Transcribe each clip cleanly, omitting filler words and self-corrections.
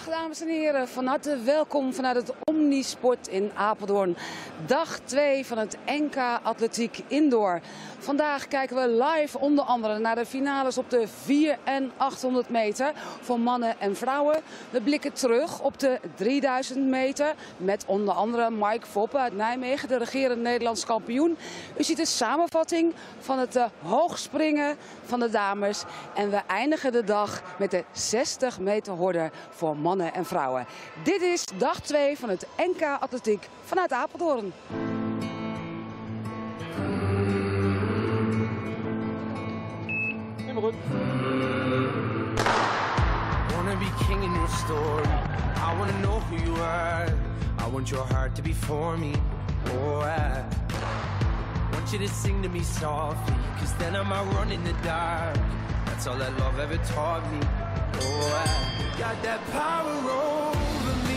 Dag dames en heren, van harte welkom vanuit het Omnisport in Apeldoorn. Dag 2 van het NK Atletiek Indoor. Vandaag kijken we live onder andere naar de finales op de 400 en 800 meter voor mannen en vrouwen. We blikken terug op de 3000 meter met onder andere Mike Voppen uit Nijmegen, de regerend Nederlands kampioen. U ziet de samenvatting van het hoogspringen van de dames. En we eindigen de dag met de 60 meter horde voor mannen en vrouwen. Dit is dag 2 van het NK Atletiek vanuit Apeldoorn. Helemaal goed. Wanna be king in your story. I wanna know who you are. I want your heart to be for me. Oh, I want you to sing to me softly, 'cause then I'm out running in the dark. That's all that love ever taught me. Oh, I got that power over me.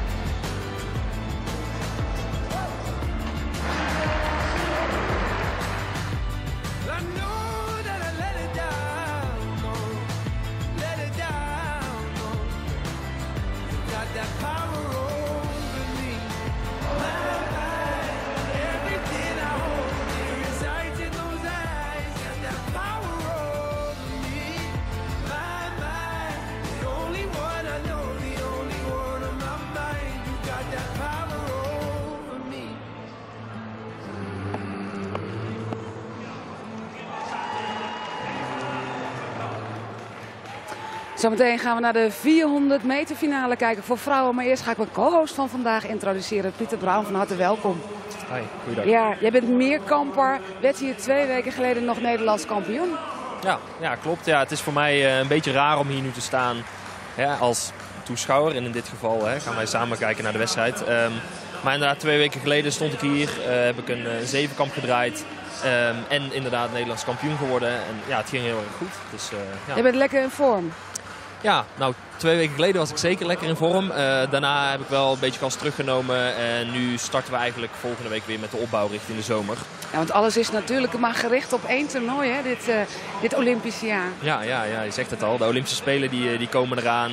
I know that I let it down, no, let it down, no. Got that power over me. Everything I hold dear resides in those eyes. Got that power over me. The only one I know, the only one on my mind. You got that power over me. Zometeen gaan we naar de 400 meter finale kijken voor vrouwen. Maar eerst ga ik mijn co-host van vandaag introduceren. Pieter Brown, van harte welkom. Hoi, goeiedag. Ja, jij bent meerkamper. Werd hier 2 weken geleden nog Nederlands kampioen. Ja, klopt. Ja, het is voor mij een beetje raar om hier nu te staan als toeschouwer. En in dit geval gaan wij samen kijken naar de wedstrijd. Maar inderdaad, 2 weken geleden stond ik hier. Heb ik een zevenkamp gedraaid. En inderdaad Nederlands kampioen geworden. En ja, het ging heel erg goed. Dus, ja. Je bent lekker in vorm. Ja, nou 2 weken geleden was ik zeker lekker in vorm. Daarna heb ik wel een beetje gas teruggenomen. En nu starten we eigenlijk volgende week weer met de opbouw richting de zomer. Ja, want alles is natuurlijk maar gericht op 1 toernooi, hè, dit Olympische jaar. Ja, je zegt het al. De Olympische Spelen die komen eraan.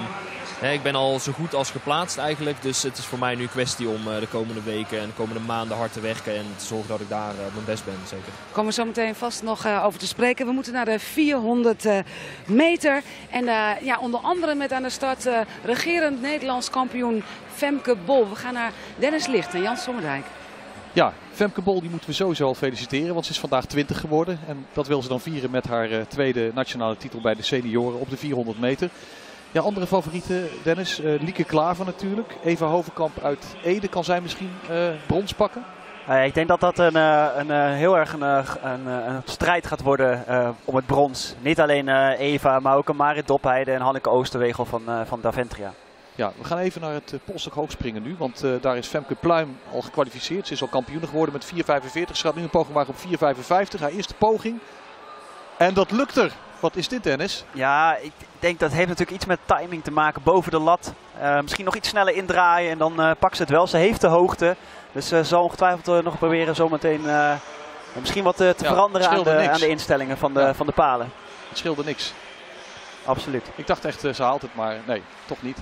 Ik ben al zo goed als geplaatst eigenlijk. Dus het is voor mij nu een kwestie om de komende weken en de komende maanden hard te werken. En te zorgen dat ik daar op mijn best ben, zeker. Daar komen we zo meteen vast nog over te spreken. We moeten naar de 400 meter. En onder andere met aan de start regerend Nederlands kampioen Femke Bol. We gaan naar Dennis Licht en Jan Sommerdijk. Ja, Femke Bol die moeten we sowieso al feliciteren, want ze is vandaag 20 geworden. En dat wil ze dan vieren met haar tweede nationale titel bij de senioren op de 400 meter. Ja, andere favorieten, Dennis. Lieke Klaver natuurlijk. Eva Hovenkamp uit Ede. Kan zij misschien brons pakken? Ik denk dat dat heel erg een strijd gaat worden om het brons. Niet alleen Eva, maar ook Marit Dopheide en Hanneke Oosterwegel van Daventria. Ja, we gaan even naar het polstok hoogspringen nu. Want daar is Femke Pluim al gekwalificeerd. Ze is al kampioen geworden met 4,45. Ze gaat nu een poging maken op 4,55. Haar eerste poging. En dat lukt er. Wat is dit, Dennis? Ja, ik denk dat heeft natuurlijk iets met timing te maken. Boven de lat. Misschien nog iets sneller indraaien en dan pakt ze het wel. Ze heeft de hoogte. Dus ze zal ongetwijfeld nog proberen zometeen misschien wat te veranderen aan de instellingen van de palen. Het scheelde niks. Absoluut. Ik dacht echt, ze haalt het, maar nee, toch niet.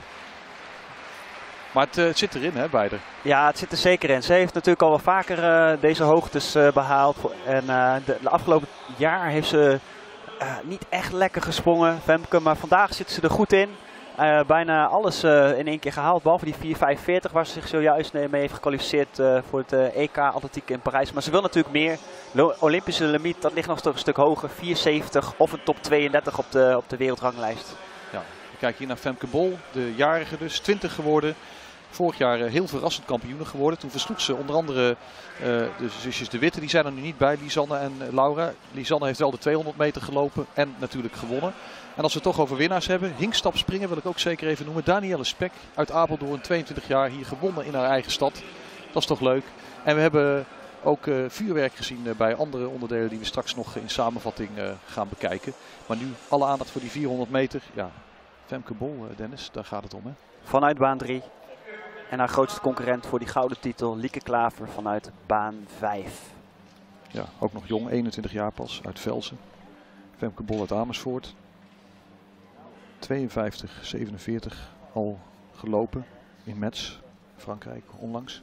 Maar het zit erin, hè, beide. Ja, het zit er zeker in. Ze heeft natuurlijk al wel vaker deze hoogtes behaald. En de afgelopen jaar heeft ze niet echt lekker gesprongen, Femke. Maar vandaag zit ze er goed in. Bijna alles in 1 keer gehaald. Behalve die 4,45 waar ze zich zojuist mee heeft gekwalificeerd voor het EK Atletiek in Parijs. Maar ze wil natuurlijk meer. De Olympische limiet, dat ligt nog een stuk hoger. 4,70 of een top 32 op de wereldranglijst. Ja, we kijken hier naar Femke Bol, de jarige dus, 20 geworden. Vorig jaar heel verrassend kampioen geworden. Toen versloeg ze onder andere de zusjes De Witte. Die zijn er nu niet bij, Lisanne en Laura. Lisanne heeft wel de 200 meter gelopen en natuurlijk gewonnen. En als we het toch over winnaars hebben, hinkstapspringen wil ik ook zeker even noemen. Danielle Spek uit Apeldoorn, 22 jaar, hier gewonnen in haar eigen stad. Dat is toch leuk. En we hebben ook vuurwerk gezien bij andere onderdelen die we straks nog in samenvatting gaan bekijken. Maar nu alle aandacht voor die 400 meter. Ja, Femke Bol, Dennis, daar gaat het om, hè? Vanuit baan 3. En haar grootste concurrent voor die gouden titel, Lieke Klaver vanuit baan 5. Ja, ook nog jong, 21 jaar pas, uit Velsen. Femke Bol uit Amersfoort. 52, 47. al gelopen in Metz, Frankrijk, onlangs.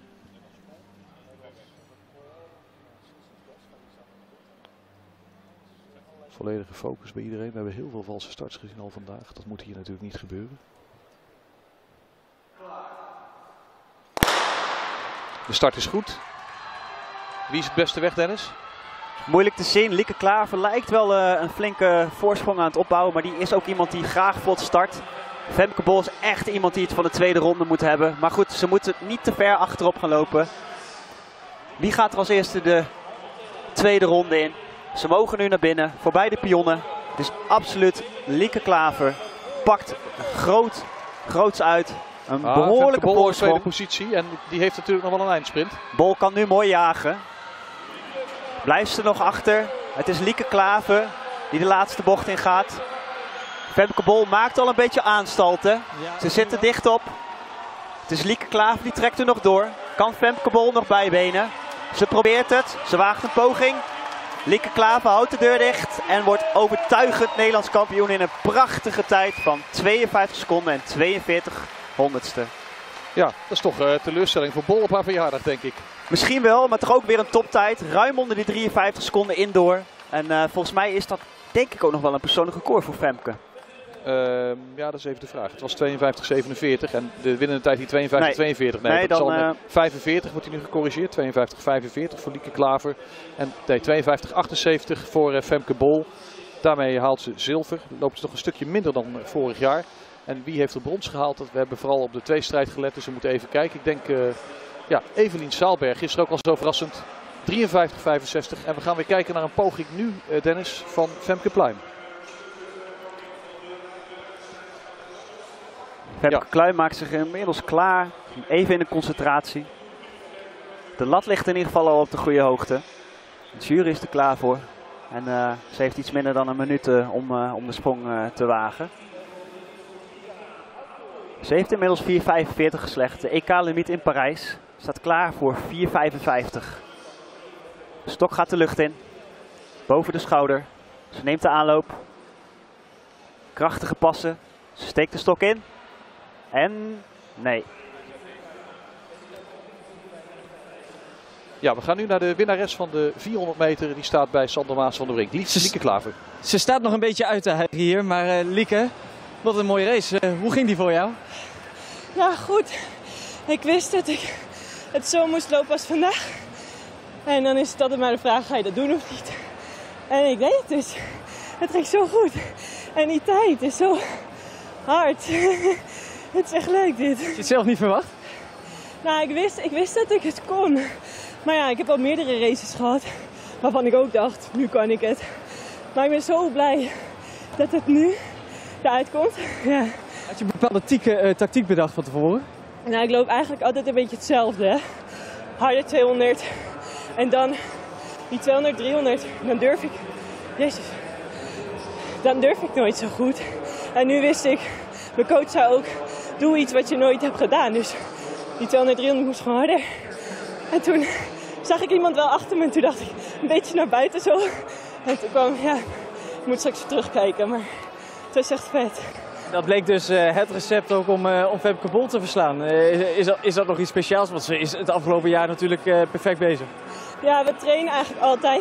Volledige focus bij iedereen. We hebben heel veel valse starts gezien al vandaag. Dat moet hier natuurlijk niet gebeuren. De start is goed. Wie is het beste weg, Dennis? Moeilijk te zien. Lieke Klaver lijkt wel een flinke voorsprong aan het opbouwen. Maar die is ook iemand die graag vlot start. Femke Bol is echt iemand die het van de tweede ronde moet hebben. Maar goed, ze moeten niet te ver achterop gaan lopen. Wie gaat er als eerste de tweede ronde in? Ze mogen nu naar binnen, voorbij de pionnen. Dus absoluut Lieke Klaver pakt groots uit. Een behoorlijke Bol in voorsprong. tweede positie en die heeft natuurlijk nog wel een eindsprint. Bol kan nu mooi jagen. Blijft ze nog achter. Het is Lieke Klaver die de laatste bocht in gaat. Femke Bol maakt al een beetje aanstalten. Ze zitten dicht op. Het is Lieke Klaver die trekt er nog door. Kan Femke Bol nog bijbenen? Ze probeert het. Ze waagt een poging. Lieke Klaver houdt de deur dicht en wordt overtuigend Nederlands kampioen in een prachtige tijd van 52 seconden en 42 honderdste. Ja, dat is toch teleurstelling voor Bol op haar verjaardag, denk ik. Misschien wel, maar toch ook weer een toptijd. Ruim onder die 53 seconden indoor. En volgens mij is dat denk ik ook nog wel een persoonlijk record voor Femke. Ja, dat is even de vraag. Het was 52-47 en de winnende tijd die 52-42. Nee, dat dan, zal 45 wordt hij nu gecorrigeerd. 52-45 voor Lieke Klaver. En nee, 52-78 voor Femke Bol. Daarmee haalt ze zilver. Loopt ze toch een stukje minder dan vorig jaar. En wie heeft er brons gehaald? We hebben vooral op de tweestrijd gelet, dus we moeten even kijken. Ik denk, ja, Evelien Saalberg is er ook al zo verrassend. 53-65. En we gaan weer kijken naar een poging nu, Dennis, van Femke Pluim. Femke Pluim maakt zich inmiddels klaar. Even in de concentratie. De lat ligt in ieder geval al op de goede hoogte. De jury is er klaar voor. En ze heeft iets minder dan een minuut om de sprong te wagen. Ze heeft inmiddels 4.45 geslecht. De EK-limiet in Parijs staat klaar voor 4.55. De stok gaat de lucht in. Boven de schouder. Ze neemt de aanloop. Krachtige passen. Ze steekt de stok in. En nee. Ja, we gaan nu naar de winnares van de 400 meter. Die staat bij Sander Maas van der Brink. Lieke Klaver. Ze staat nog een beetje uit te huilen hier, maar Lieke, wat een mooie race. Hoe ging die voor jou? Ja, goed. Ik wist dat ik het zo moest lopen als vandaag. En dan is het altijd maar de vraag, ga je dat doen of niet? En ik deed het dus. Het ging zo goed. En die tijd is zo hard. Het is echt leuk dit. Had je het zelf niet verwacht? Nou, ik wist dat ik het kon. Maar ja, ik heb al meerdere races gehad. Waarvan ik ook dacht, nu kan ik het. Maar ik ben zo blij dat het nu eruit komt. Ja. Had je een bepaalde tactiek bedacht van tevoren? Nou, ik loop eigenlijk altijd een beetje hetzelfde. Hè? Harde 200. En dan die 200, 300. Dan durf ik... Jezus. Dan durf ik nooit zo goed. En nu wist ik... Mijn coach zei ook... Doe iets wat je nooit hebt gedaan. Dus die 200, 300 moest gewoon harder. En toen zag ik iemand wel achter me. En toen dacht ik een beetje naar buiten zo. En toen kwam... Ja, ik moet straks terugkijken. Maar het was echt vet. Dat bleek dus het recept ook om Femke Bol te verslaan. Is dat nog iets speciaals? Want ze is het afgelopen jaar natuurlijk perfect bezig. Ja, we trainen eigenlijk altijd.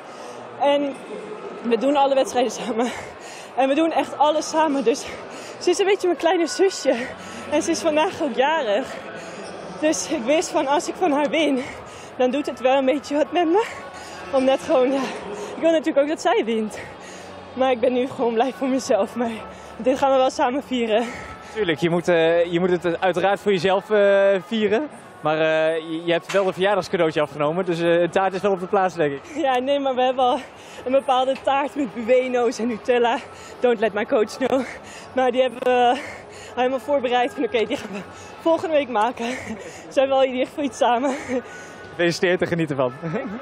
En we doen alle wedstrijden samen. En we doen echt alles samen. Dus ze is een beetje mijn kleine zusje. En ze is vandaag ook jarig. Dus ik wist van als ik van haar win, dan doet het wel een beetje wat met me. Omdat gewoon, ja, ik wil natuurlijk ook dat zij wint. Maar ik ben nu gewoon blij voor mezelf. Maar dit gaan we wel samen vieren. Tuurlijk, je moet het uiteraard voor jezelf vieren. Maar je hebt wel een verjaardagscadeautje afgenomen, dus een taart is wel op de plaats, denk ik. Ja, nee, maar we hebben al een bepaalde taart met bueno's en Nutella. Don't let my coach know. Maar die hebben we helemaal voorbereid van oké, die gaan we volgende week maken. Zijn we al in ieder geval iets samen. Gefeliciteerd en geniet ervan.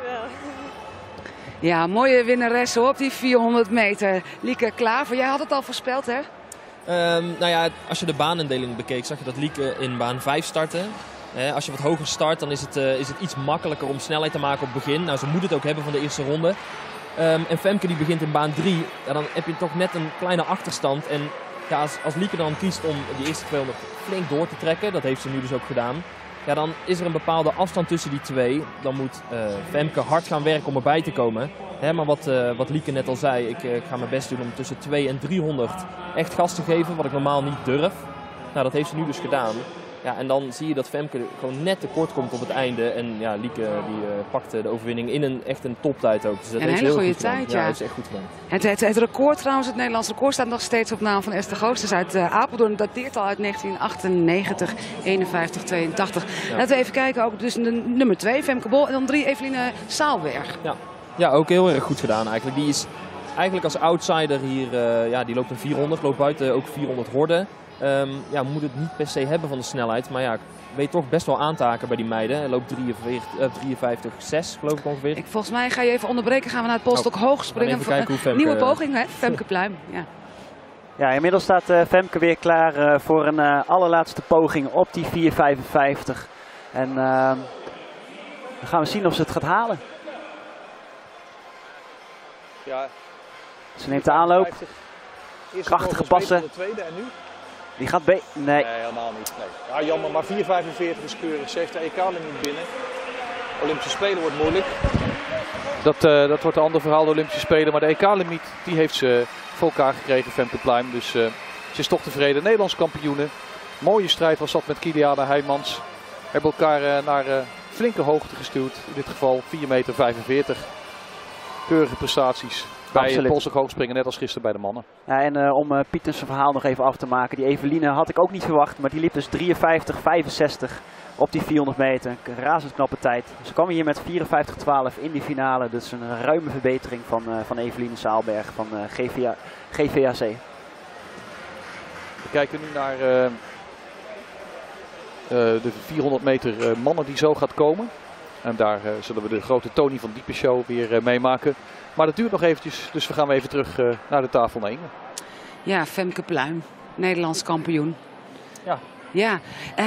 Ja, mooie winnares op die 400 meter. Lieke Klaver, jij had het al voorspeld, hè? Nou ja, als je de baanindeling bekeek, zag je dat Lieke in baan 5 startte. Als je wat hoger start, dan is het iets makkelijker om snelheid te maken op het begin. Nou, ze moet het ook hebben van de eerste ronde. En Femke die begint in baan 3. Ja, dan heb je toch net een kleine achterstand. En ja, als Lieke dan kiest om die eerste 200 flink door te trekken, dat heeft ze nu dus ook gedaan. Ja, dan is er een bepaalde afstand tussen die twee. Dan moet Femke hard gaan werken om erbij te komen. Hè, maar wat Lieke net al zei, ik ga mijn best doen om tussen 200 en 300 echt gas te geven, wat ik normaal niet durf. Nou, dat heeft ze nu dus gedaan. Ja, en dan zie je dat Femke gewoon net tekort komt op het einde. En ja, Lieke die pakte de overwinning in echt een toptijd ook. Dus dat En heeft een hele ze heel goede goed gedaan. tijd, Ja, ja. dat is echt goed gedaan. Het record trouwens, het Nederlands record staat nog steeds op naam van Esther Goossens uit Apeldoorn. Dat dateert al uit 1998, 51, 82. Ja. Laten we even kijken, ook dus de nummer 2, Femke Bol. En dan 3, Eveline Saalberg. Ja, ook heel erg goed gedaan eigenlijk. Die is eigenlijk als outsider hier, die loopt een 400, loopt buiten ook 400 horden. Moet het niet per se hebben van de snelheid, maar ja, weet toch best wel aan te haken bij die meiden. Hij loopt 53,6 geloof ik ongeveer. Volgens mij ga je even onderbreken, gaan we naar het polstok hoog springen. Even kijken hoe Femke... Nieuwe poging, hè? Femke Pluim. Ja. Ja, inmiddels staat Femke weer klaar voor een allerlaatste poging op die 4,55. En dan gaan we zien of ze het gaat halen. Ja, Ze neemt de aanloop. Krachtige passen. De tweede en nu? Die gaat nee. Nee, helemaal niet. Nee. Ja, jammer, maar 4,45 is keurig. Ze heeft de EK-limiet binnen. Olympische Spelen wordt moeilijk. Dat wordt een ander verhaal, de Olympische Spelen. Maar de EK-limiet die heeft ze voor elkaar gekregen, Femke Pluim. Dus ze is toch tevreden. Nederlands kampioene. Mooie strijd was dat met Kiliana Heijmans. Hebben elkaar naar flinke hoogte gestuurd. In dit geval 4,45 meter. Keurige prestaties. Bij het polstok hoogspringen, net als gisteren bij de mannen. Ja, en om Pieters verhaal nog even af te maken. Die Eveline had ik ook niet verwacht. Maar die liep dus 53,65 op die 400 meter. Een razend knappe tijd. Ze kwam hier met 54,12 in die finale. Dus een ruime verbetering van Eveline Saalberg van GVAC. We kijken nu naar de 400 meter mannen die zo gaat komen. En daar zullen we de grote Tony van Diepen show weer meemaken. Maar dat duurt nog eventjes, dus we gaan even terug naar de tafel naar Inge. Ja, Femke Pluim, Nederlands kampioen. Ja. Ja,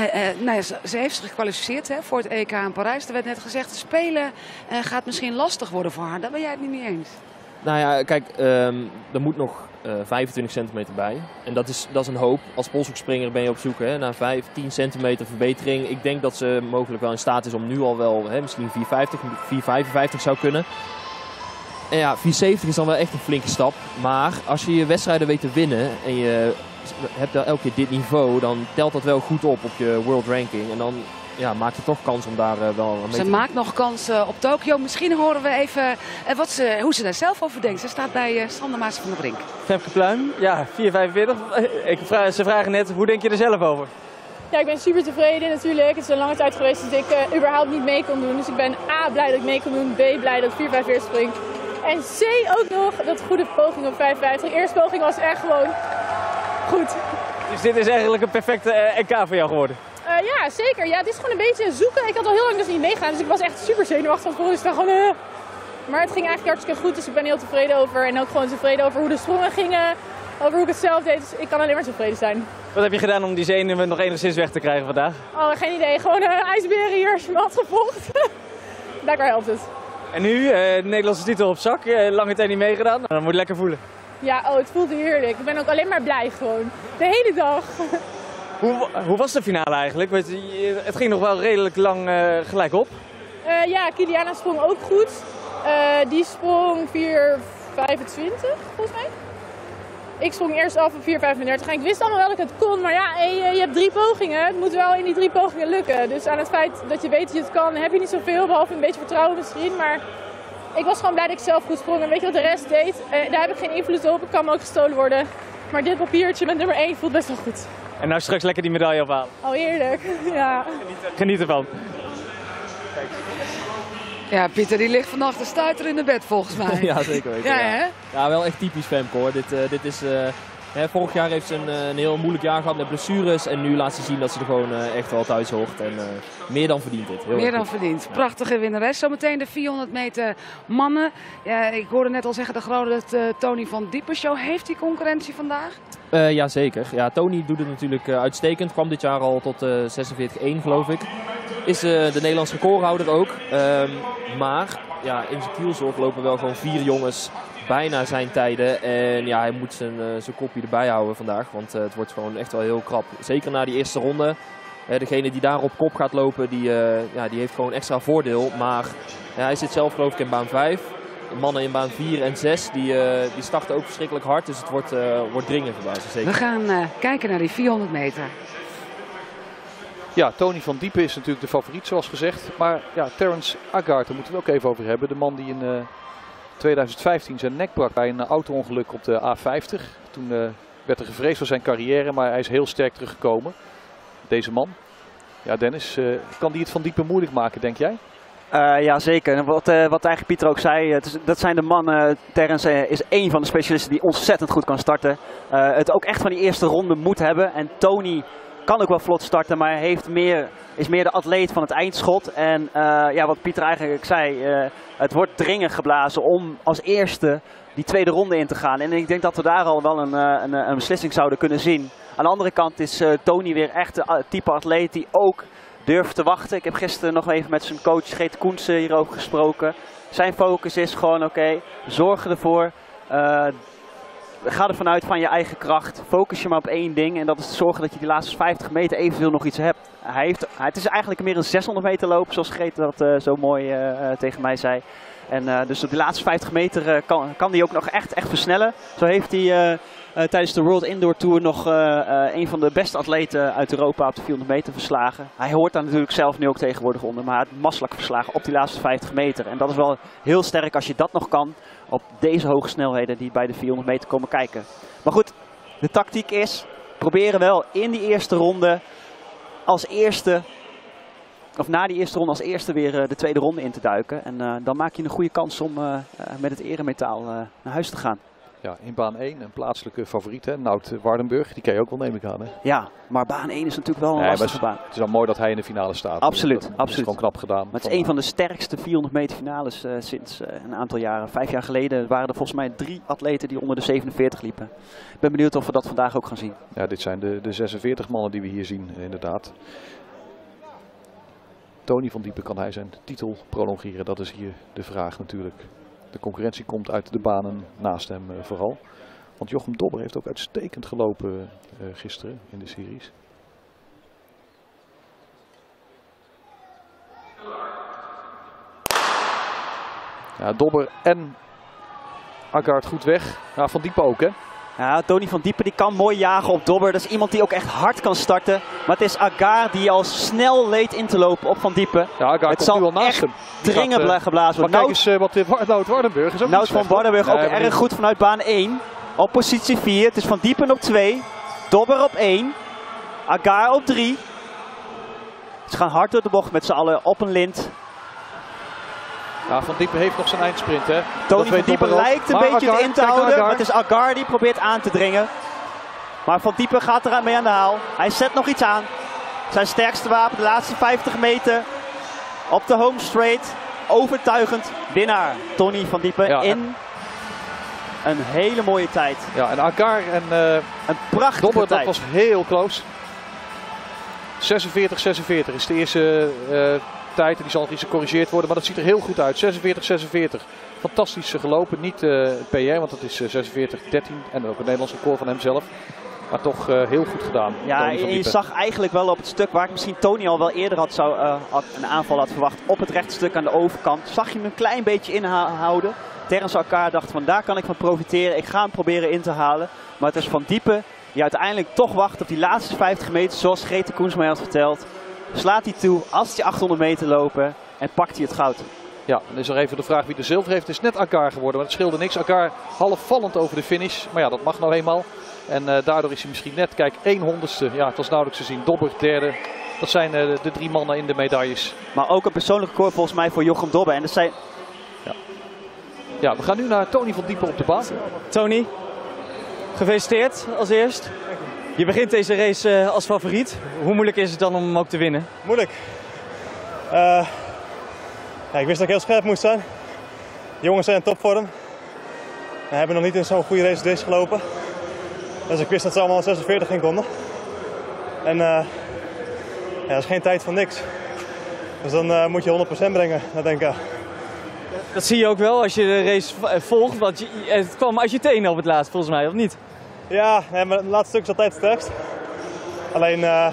ze heeft zich gekwalificeerd voor het EK in Parijs. Er werd net gezegd, spelen gaat misschien lastig worden voor haar. Daar ben jij het niet mee eens. Nou ja, kijk, er moet nog 25 centimeter bij. En dat is een hoop. Als polshoekspringer ben je op zoek naar 10 centimeter verbetering. Ik denk dat ze mogelijk wel in staat is om nu al wel misschien 4,55 zou kunnen. En ja, 4,70 is dan wel echt een flinke stap. Maar als je je wedstrijden weet te winnen en je hebt elke keer dit niveau, dan telt dat wel goed op je world ranking. En dan maakt het toch kans om daar wel aan mee te doen. Ze maakt nog kans op Tokio. Misschien horen we even hoe ze daar zelf over denkt. Ze staat bij Sander Maas van der Brink. Femke Pluim, ja, 4,45. Ze vragen net, hoe denk je er zelf over? Ja, ik ben super tevreden natuurlijk. Het is een lange tijd geweest dat ik überhaupt niet mee kon doen. Dus ik ben A, blij dat ik mee kon doen. B, blij dat ik 4,45 spring. En C, ook nog dat goede poging op 5,50. De eerste poging was echt gewoon goed. Dus dit is eigenlijk een perfecte NK voor jou geworden? Ja, zeker. Ja, het is gewoon een beetje zoeken. Ik had al heel lang dus niet meegaan, dus ik was echt super zenuwachtig van tevoren. Dus ik dacht gewoon, Maar het ging eigenlijk hartstikke goed, dus ik ben heel tevreden over. En ook gewoon tevreden over hoe de sprongen gingen, over hoe ik het zelf deed. Dus ik kan alleen maar tevreden zijn. Wat heb je gedaan om die zenuwen nog enigszins weg te krijgen vandaag? Oh, geen idee. Gewoon ijsberen hier, mat gevolgd. Blijkbaar helpt het. En nu, Nederlandse titel op zak, lange tijd niet meegedaan. Dan moet je lekker voelen. Ja, het voelt heerlijk. Ik ben ook alleen maar blij gewoon. De hele dag. Hoe was de finale eigenlijk? Het ging nog wel redelijk lang gelijk op. Ja, Kiliana sprong ook goed. Die sprong 4,25 volgens mij. Ik sprong eerst af op 4,35 en ik wist allemaal wel dat ik het kon. Maar ja, je hebt 3 pogingen. Het moet wel in die 3 pogingen lukken. Dus aan het feit dat je weet dat je het kan, heb je niet zoveel. Behalve een beetje vertrouwen misschien. Maar ik was gewoon blij dat ik zelf goed sprong. En weet je wat de rest deed? Daar heb ik geen invloed op. Ik kan me ook gestolen worden. Maar dit papiertje met nummer 1 voelt best wel goed. En nou straks lekker die medaille ophalen. Oh, heerlijk. Ja. Geniet ervan. Ja, Pieter die ligt vannacht te stuiter in de bed volgens mij. Ja, zeker weten. Ja, hè? Ja, wel echt typisch Femke hoor. Dit is, vorig jaar heeft ze een heel moeilijk jaar gehad met blessures. En nu laat ze zien dat ze er gewoon echt wel thuis hoort. En meer dan verdient dit. Meer dan verdient. Prachtige winnares. Zometeen de 400 meter mannen. Ja, ik hoorde net al zeggen de grote Tony van Diepen show. Heeft die concurrentie vandaag? Ja, zeker. Ja, Tony doet het natuurlijk uitstekend. Kwam dit jaar al tot 46,1 geloof ik. Is de Nederlandse recordhouder ook. Maar ja, in zijn kielzog lopen wel gewoon 4 jongens bijna zijn tijden. En ja, hij moet zijn kopje erbij houden vandaag, want het wordt gewoon echt wel heel krap. Zeker na die eerste ronde. Degene die daar op kop gaat lopen, die heeft gewoon extra voordeel. Maar ja, hij zit zelf geloof ik in baan 5. Mannen in baan 4 en 6, die starten ook verschrikkelijk hard. Dus het wordt dringend voor basis, zeker. We gaan kijken naar die 400 meter. Ja, Tony van Diepen is natuurlijk de favoriet zoals gezegd. Maar ja, Terence Aagaard, daar moeten we ook even over hebben. De man die in 2015 zijn nek brak bij een auto-ongeluk op de A50. Toen werd er gevreesd voor zijn carrière, maar hij is heel sterk teruggekomen. Deze man. Ja, Dennis, kan die het Van Diepen moeilijk maken, denk jij? Ja, zeker. En wat eigenlijk Pieter ook zei, dat zijn de mannen. Terence is één van de specialisten die ontzettend goed kan starten. Het ook echt van die eerste ronde moet hebben. En Tony kan ook wel vlot starten, maar hij is meer de atleet van het eindschot. En ja, wat Pieter eigenlijk zei, het wordt dringend geblazen om als eerste die tweede ronde in te gaan. En ik denk dat we daar al wel een beslissing zouden kunnen zien. Aan de andere kant is Tony weer echt de type atleet die ook durft te wachten. Ik heb gisteren nog even met zijn coach Geet Koensen hierover gesproken. Zijn focus is gewoon oké, zorg ervoor. Ga ervan uit van je eigen kracht. Focus je maar op één ding. En dat is te zorgen dat je die laatste 50 meter eventueel nog iets hebt. Het is eigenlijk meer een 600 meter loop, zoals Geet dat zo mooi tegen mij zei. En dus op die laatste 50 meter kan hij ook nog echt versnellen. Zo heeft hij tijdens de World Indoor Tour nog een van de beste atleten uit Europa op de 400 meter verslagen. Hij hoort daar natuurlijk zelf nu ook tegenwoordig onder, maar hij had masselijk verslagen op die laatste 50 meter. En dat is wel heel sterk als je dat nog kan op deze hoge snelheden die bij de 400 meter komen kijken. Maar goed, de tactiek is proberen wel in die eerste ronde als eerste, of na die eerste ronde als eerste weer de tweede ronde in te duiken. En dan maak je een goede kans om met het eremetaal naar huis te gaan. Ja, in baan 1 een plaatselijke favoriet, hè? Nout Waardenburg. Die ken je ook wel, neem ik aan. Hè? Ja, maar baan 1 is natuurlijk wel een lastige baan. Het is wel mooi dat hij in de finale staat. Absoluut, dat absoluut. is gewoon knap gedaan. Maar het is een van de sterkste 400 meter finales sinds een aantal jaren. 5 jaar geleden waren er volgens mij 3 atleten die onder de 47 liepen. Ik ben benieuwd of we dat vandaag ook gaan zien. Ja, dit zijn de 46 mannen die we hier zien, inderdaad. Tony van Diepen, kan hij zijn titel prolongeren? Dat is hier de vraag natuurlijk. De concurrentie komt uit de banen naast hem vooral. Want Jochem Dobber heeft ook uitstekend gelopen gisteren in de series. Ja, Dobber en Aagaard goed weg. Nou, Van Diepen ook, hè? Ja, Tony van Diepen die kan mooi jagen op Dobber. Dat is iemand die ook echt hard kan starten. Maar het is Aagaard die al snel leed in te lopen op Van Diepen. Ja, Aagaard komt nu al naast hem. Dringend geblazen worden. Maar kijk eens wat Nout Waardenburg is ook Nout van Waardenburg ook erg goed vanuit baan 1. Op positie 4. Het is Van Diepen op 2. Dobber op 1. Aagaard op 3. Ze gaan hard door de bocht met z'n allen op een lint. Ja, Van Diepen heeft nog zijn eindsprint, hè. Tony van Diepen lijkt een beetje het in te houden. Maar het is Aagaard die probeert aan te dringen. Maar Van Diepen gaat er mee aan de haal. Hij zet nog iets aan. Zijn sterkste wapen, de laatste 50 meter. Op de home straight. Overtuigend winnaar. Tony van Diepen in een hele mooie tijd. Ja, en Aagaard en een prachtige Dobber, tijd. dat was heel close. 46-46 is de eerste tijd. Die zal nog iets gecorrigeerd worden, maar dat ziet er heel goed uit. 46-46. Fantastisch gelopen. Niet PR, want dat is 46-13. En ook een Nederlands record van hemzelf. Maar toch heel goed gedaan. Ja, je zag eigenlijk wel op het stuk waar ik misschien Tony al wel eerder een aanval had verwacht. Op het rechtstuk aan de overkant. Zag je hem een klein beetje inhouden. Terence Aagaard dacht van daar kan ik van profiteren. Ik ga hem proberen in te halen. Maar het is Van Diepen die uiteindelijk toch wacht op die laatste 50 meter. Zoals Grete Koens mij had verteld. Slaat hij toe als hij 800 meter lopen. En pakt hij het goud. Ja, dan is er even de vraag wie de zilver heeft. Het is net Aagaard geworden, maar het scheelde niks. Aagaard half vallend over de finish. Maar ja, dat mag nou eenmaal. En daardoor is hij misschien net, kijk, 1/100ste. Ja, het was nauwelijks te zien. Dobber derde. Dat zijn de 3 mannen in de medailles. Maar ook een persoonlijk record volgens mij voor Jochem Dobber. En dat zijn... Ja, we gaan nu naar Tony van Diepen op de baan. Tony, gefeliciteerd als eerst. Je begint deze race als favoriet. Hoe moeilijk is het dan om hem ook te winnen? Moeilijk. Ja, ik wist dat ik heel scherp moest zijn. De jongens zijn in topvorm. We hebben nog niet in zo'n goede race als deze gelopen. Dus ik wist dat ze allemaal 46 in konden. En ja, dat is geen tijd van niks. Dus dan moet je 100% brengen, dat denk ik. Dat zie je ook wel als je de race volgt, want het kwam uit je tenen op het laatst volgens mij, of niet? Ja, nee, maar het laatste stuk is altijd het sterkst. Alleen, ja,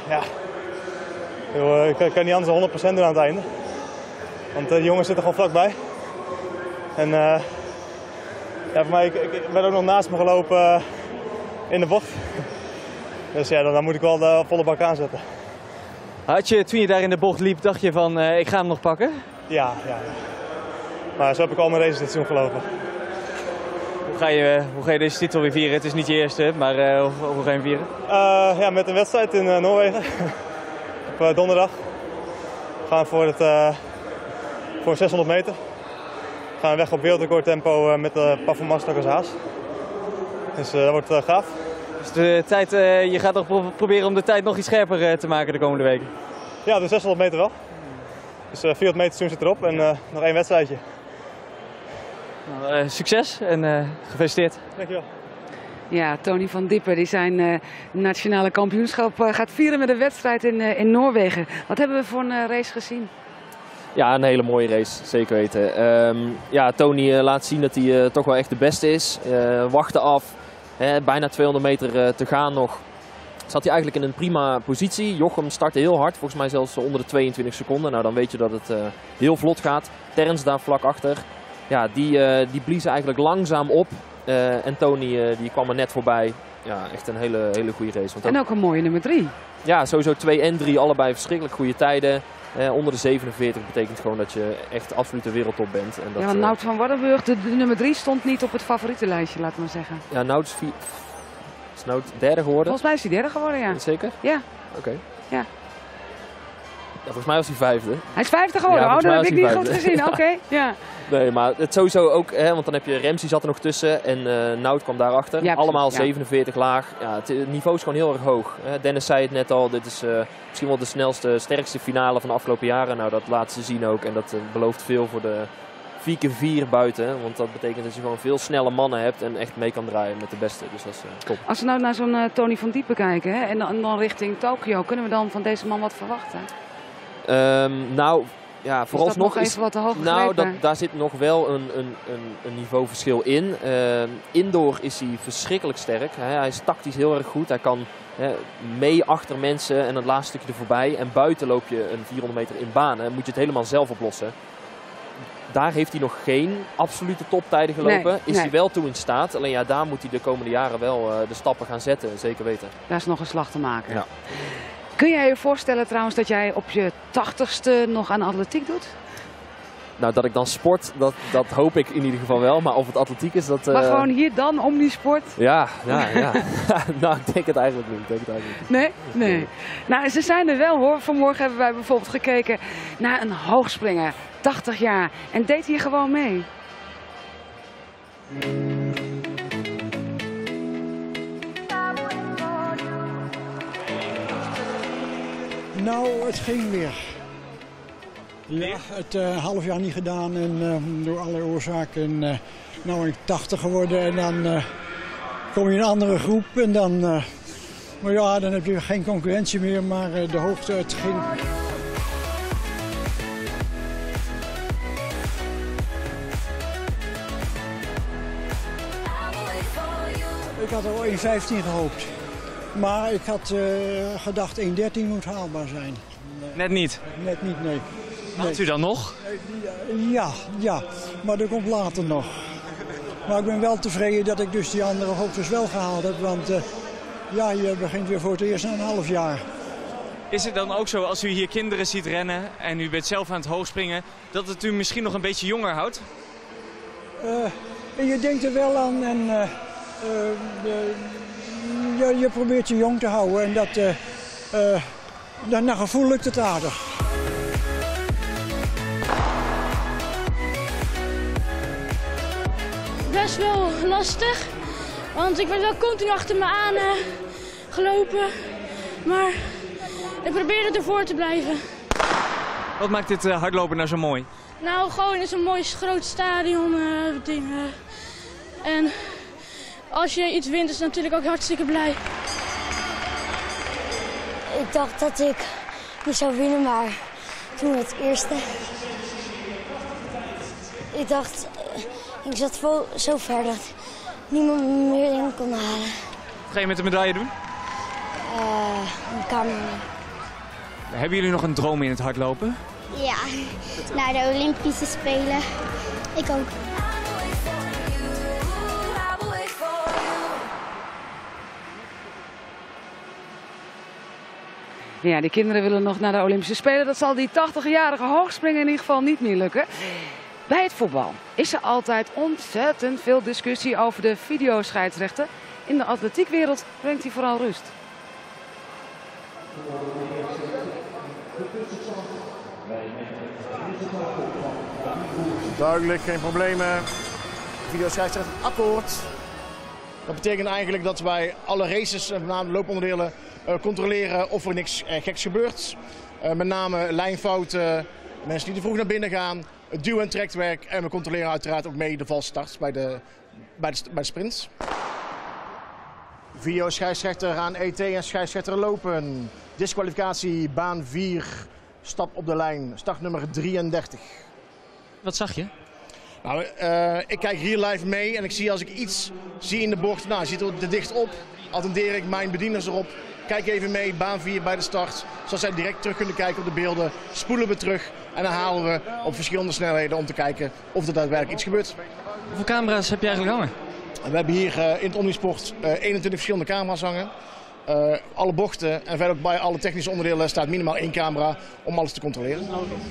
ik kan niet anders dan 100% doen aan het einde. Want de jongens zitten gewoon vlakbij. En ja, voor mij, ik ben ook nog naast me gelopen in de bocht. Dus ja, dan moet ik wel de volle bak aanzetten. Had je, toen je daar in de bocht liep, dacht je van ik ga hem nog pakken? Ja. Maar zo heb ik al mijn races dit seizoen gelopen. Hoe ga je deze titel weer vieren? Het is niet je eerste, maar hoe ga je hem vieren? Ja, met een wedstrijd in Noorwegen. Op donderdag. We gaan voor 600 meter. We gaan weg op wereldrecord tempo met de performance als haas. Dus dat wordt gaaf. Dus de tijd, je gaat toch proberen om de tijd nog iets scherper te maken de komende weken? Ja, de 600 meter wel. Dus 400 meter seizoen zit erop en nog 1 wedstrijdje. Nou, succes en gefeliciteerd. Dankjewel. Ja, Tony van Diepen die zijn nationale kampioenschap gaat vieren met een wedstrijd in Noorwegen. Wat hebben we voor een race gezien? Ja, een hele mooie race, zeker weten. Ja, Tony laat zien dat hij toch wel echt de beste is. Wachten af, bijna 200 meter te gaan nog. Zat hij eigenlijk in een prima positie. Jochem startte heel hard, volgens mij zelfs onder de 22 seconden. Nou, dan weet je dat het heel vlot gaat. Terrence daar vlak achter. Ja, die bliezen eigenlijk langzaam op. En Tony die kwam er net voorbij. Ja, echt een hele goede race. Want en ook een mooie nummer 3. Ja, sowieso 2 en 3, allebei verschrikkelijk goede tijden. Onder de 47 betekent gewoon dat je echt absolute wereldtop bent. En dat, ja, want Nout van Wardenburg, de nummer 3, stond niet op het favorietenlijstje, laat maar zeggen. Ja, Nout is Nout derde geworden? Volgens mij is hij derde geworden, ja. Zeker? Ja. Oké. Ja. Ja, volgens mij was hij vijfde. Hij is 50 geworden, ja, dat heb ik niet goed gezien. Oké. Ja. Nee, maar het sowieso ook, want dan heb je Ramsey zat er nog tussen en Nout kwam daarachter. Ja, allemaal precies, 47 laag. Ja, het niveau is gewoon heel erg hoog. Dennis zei het net al, dit is misschien wel de snelste, sterkste finale van de afgelopen jaren. Nou, dat laat ze zien ook en dat belooft veel voor de 4x4 buiten. Want dat betekent dat je gewoon veel snelle mannen hebt en echt mee kan draaien met de beste. Dus dat is top. Als we nou naar zo'n Tony van Diepen kijken en dan richting Tokio, kunnen we dan van deze man wat verwachten? Nou, ja, vooralsnog is wat te hoog daar zit nog wel een niveauverschil in. Indoor is hij verschrikkelijk sterk. Hij is tactisch heel erg goed. Hij kan mee achter mensen en het laatste stukje er voorbij. En buiten loop je een 400 meter in banen. Moet je het helemaal zelf oplossen. Daar heeft hij nog geen absolute toptijden gelopen. Is hij wel toe in staat. Alleen ja, daar moet hij de komende jaren wel de stappen gaan zetten. Zeker weten. Daar is nog een slag te maken. Ja. Kun jij je voorstellen trouwens dat jij op je 80ste nog aan atletiek doet? Nou, dat ik dan sport, dat hoop ik in ieder geval wel. Maar of het atletiek is, dat... Maar gewoon hier dan, omnisport? Ja. Nou, ik denk het eigenlijk niet. Nee. Nou, ze zijn er wel hoor. Vanmorgen hebben wij bijvoorbeeld gekeken naar een hoogspringer. 80 jaar. En deed hier gewoon mee. Nou, het ging weer. Ja, het half jaar niet gedaan en door allerlei oorzaken. Nou ben ik 80 geworden en dan kom je in een andere groep. En dan, maar ja, dan heb je geen concurrentie meer, maar de hoogte, het ging. Ik had al 1,15 gehoopt. Maar ik had gedacht 1,13 moet haalbaar zijn. Net niet? Net niet, nee. Haalt u dan nog? Ja, maar dat komt later nog. Maar ik ben wel tevreden dat ik dus die andere hoogtes wel gehaald heb. Want ja, je begint weer voor het eerst na een half jaar. Is het dan ook zo als u hier kinderen ziet rennen en u bent zelf aan het hoogspringen, dat het u misschien nog een beetje jonger houdt? Je denkt er wel aan en je probeert je jong te houden en dat naar gevoel lukt het aardig. Best wel lastig, want ik werd wel continu achter me aan gelopen, maar ik probeerde ervoor te blijven. Wat maakt dit hardlopen nou zo mooi? Nou, gewoon in zo'n mooi groot stadion dingen. En als je iets wint is het natuurlijk ook hartstikke blij. Ik dacht dat ik niet zou winnen, maar toen het eerste. ik dacht, ik zat zo ver dat niemand me meer in kon halen. Wat ga je met de medaille doen? Een kamer. Hebben jullie nog een droom in het hardlopen? Ja, naar de Olympische Spelen. Ik ook. Ja, die kinderen willen nog naar de Olympische Spelen. Dat zal die 80-jarige hoogspringer in ieder geval niet meer lukken. Bij het voetbal is er altijd ontzettend veel discussie over de videoscheidsrechter. In de atletiekwereld brengt hij vooral rust. Duidelijk, geen problemen. Videoscheidsrechter akkoord. Dat betekent eigenlijk dat wij alle races, met name looponderdelen, controleren of er niks geks gebeurt. Met name lijnfouten, mensen die te vroeg naar binnen gaan, het duw- en trekwerk. En we controleren uiteraard ook mee de valse starts bij de sprints. Videoscheidsrechter aan ET en scheidsrechter lopen. Disqualificatie, baan 4, stap op de lijn, startnummer 33. Wat zag je? Nou, ik kijk hier live mee en ik zie als ik iets zie in de bocht, nou, zit er te dicht op, attendeer ik mijn bedieners erop. Kijk even mee, baan 4 bij de start, zodat zij direct terug kunnen kijken op de beelden. Spoelen we terug en dan halen we op verschillende snelheden om te kijken of er daadwerkelijk iets gebeurt. Hoeveel camera's heb je eigenlijk hangen? We hebben hier in het Omnisport 21 verschillende camera's hangen. Alle bochten en verder ook bij alle technische onderdelen staat minimaal 1 camera om alles te controleren.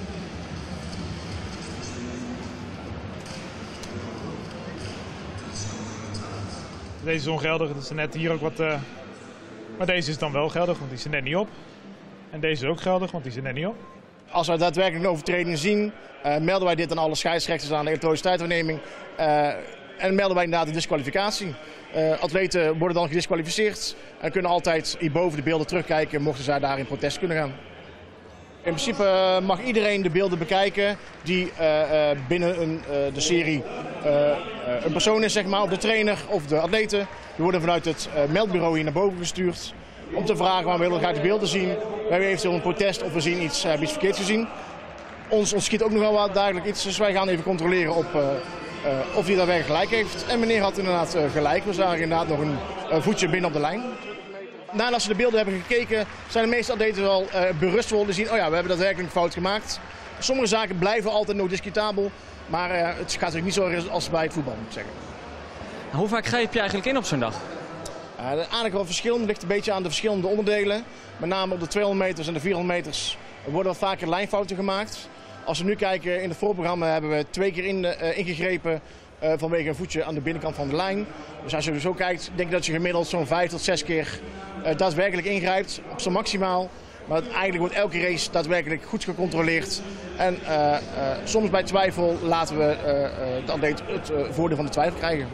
Deze is ongeldig, dat is net hier ook wat. Maar deze is dan wel geldig, want die is er net niet op. En deze is ook geldig, want die is er net niet op. Als wij daadwerkelijk een overtreding zien, melden wij dit aan alle scheidsrechters aan de elektronische tijdwaarneming. En melden wij inderdaad de disqualificatie. Atleten worden dan gedisqualificeerd en kunnen altijd hierboven de beelden terugkijken mochten zij daar in protest kunnen gaan. In principe mag iedereen de beelden bekijken die binnen de serie een persoon is, zeg maar, of de trainer of de atleten. Die worden vanuit het meldbureau hier naar boven gestuurd om te vragen waar we willen graag de beelden zien. We hebben eventueel een protest of we zien iets verkeerd gezien. Ons ontschiet ook nog wel wat dagelijks iets, dus wij gaan even controleren op of hij daarbij gelijk heeft. En meneer had inderdaad gelijk, we zagen inderdaad nog een voetje binnen op de lijn. Nadat ze de beelden hebben gekeken, zijn de meeste atleten wel berust worden zien, oh ja, we hebben daadwerkelijk een fout gemaakt. Sommige zaken blijven altijd nog discutabel, maar het gaat natuurlijk niet zo als bij het voetbal, moet ik zeggen. Hoe vaak grijp je eigenlijk in op zo'n dag? Eigenlijk wel verschillend, het ligt een beetje aan de verschillende onderdelen. Met name op de 200 meters en de 400 meters worden wat vaker lijnfouten gemaakt. Als we nu kijken in het voorprogramma hebben we 2 keer ingegrepen vanwege een voetje aan de binnenkant van de lijn. Dus als je zo kijkt, denk ik dat je gemiddeld zo'n 5 tot 6 keer daadwerkelijk ingrijpt, op zijn maximaal. Maar eigenlijk wordt elke race daadwerkelijk goed gecontroleerd. En soms bij twijfel laten we de atleet het voordeel van de twijfel krijgen.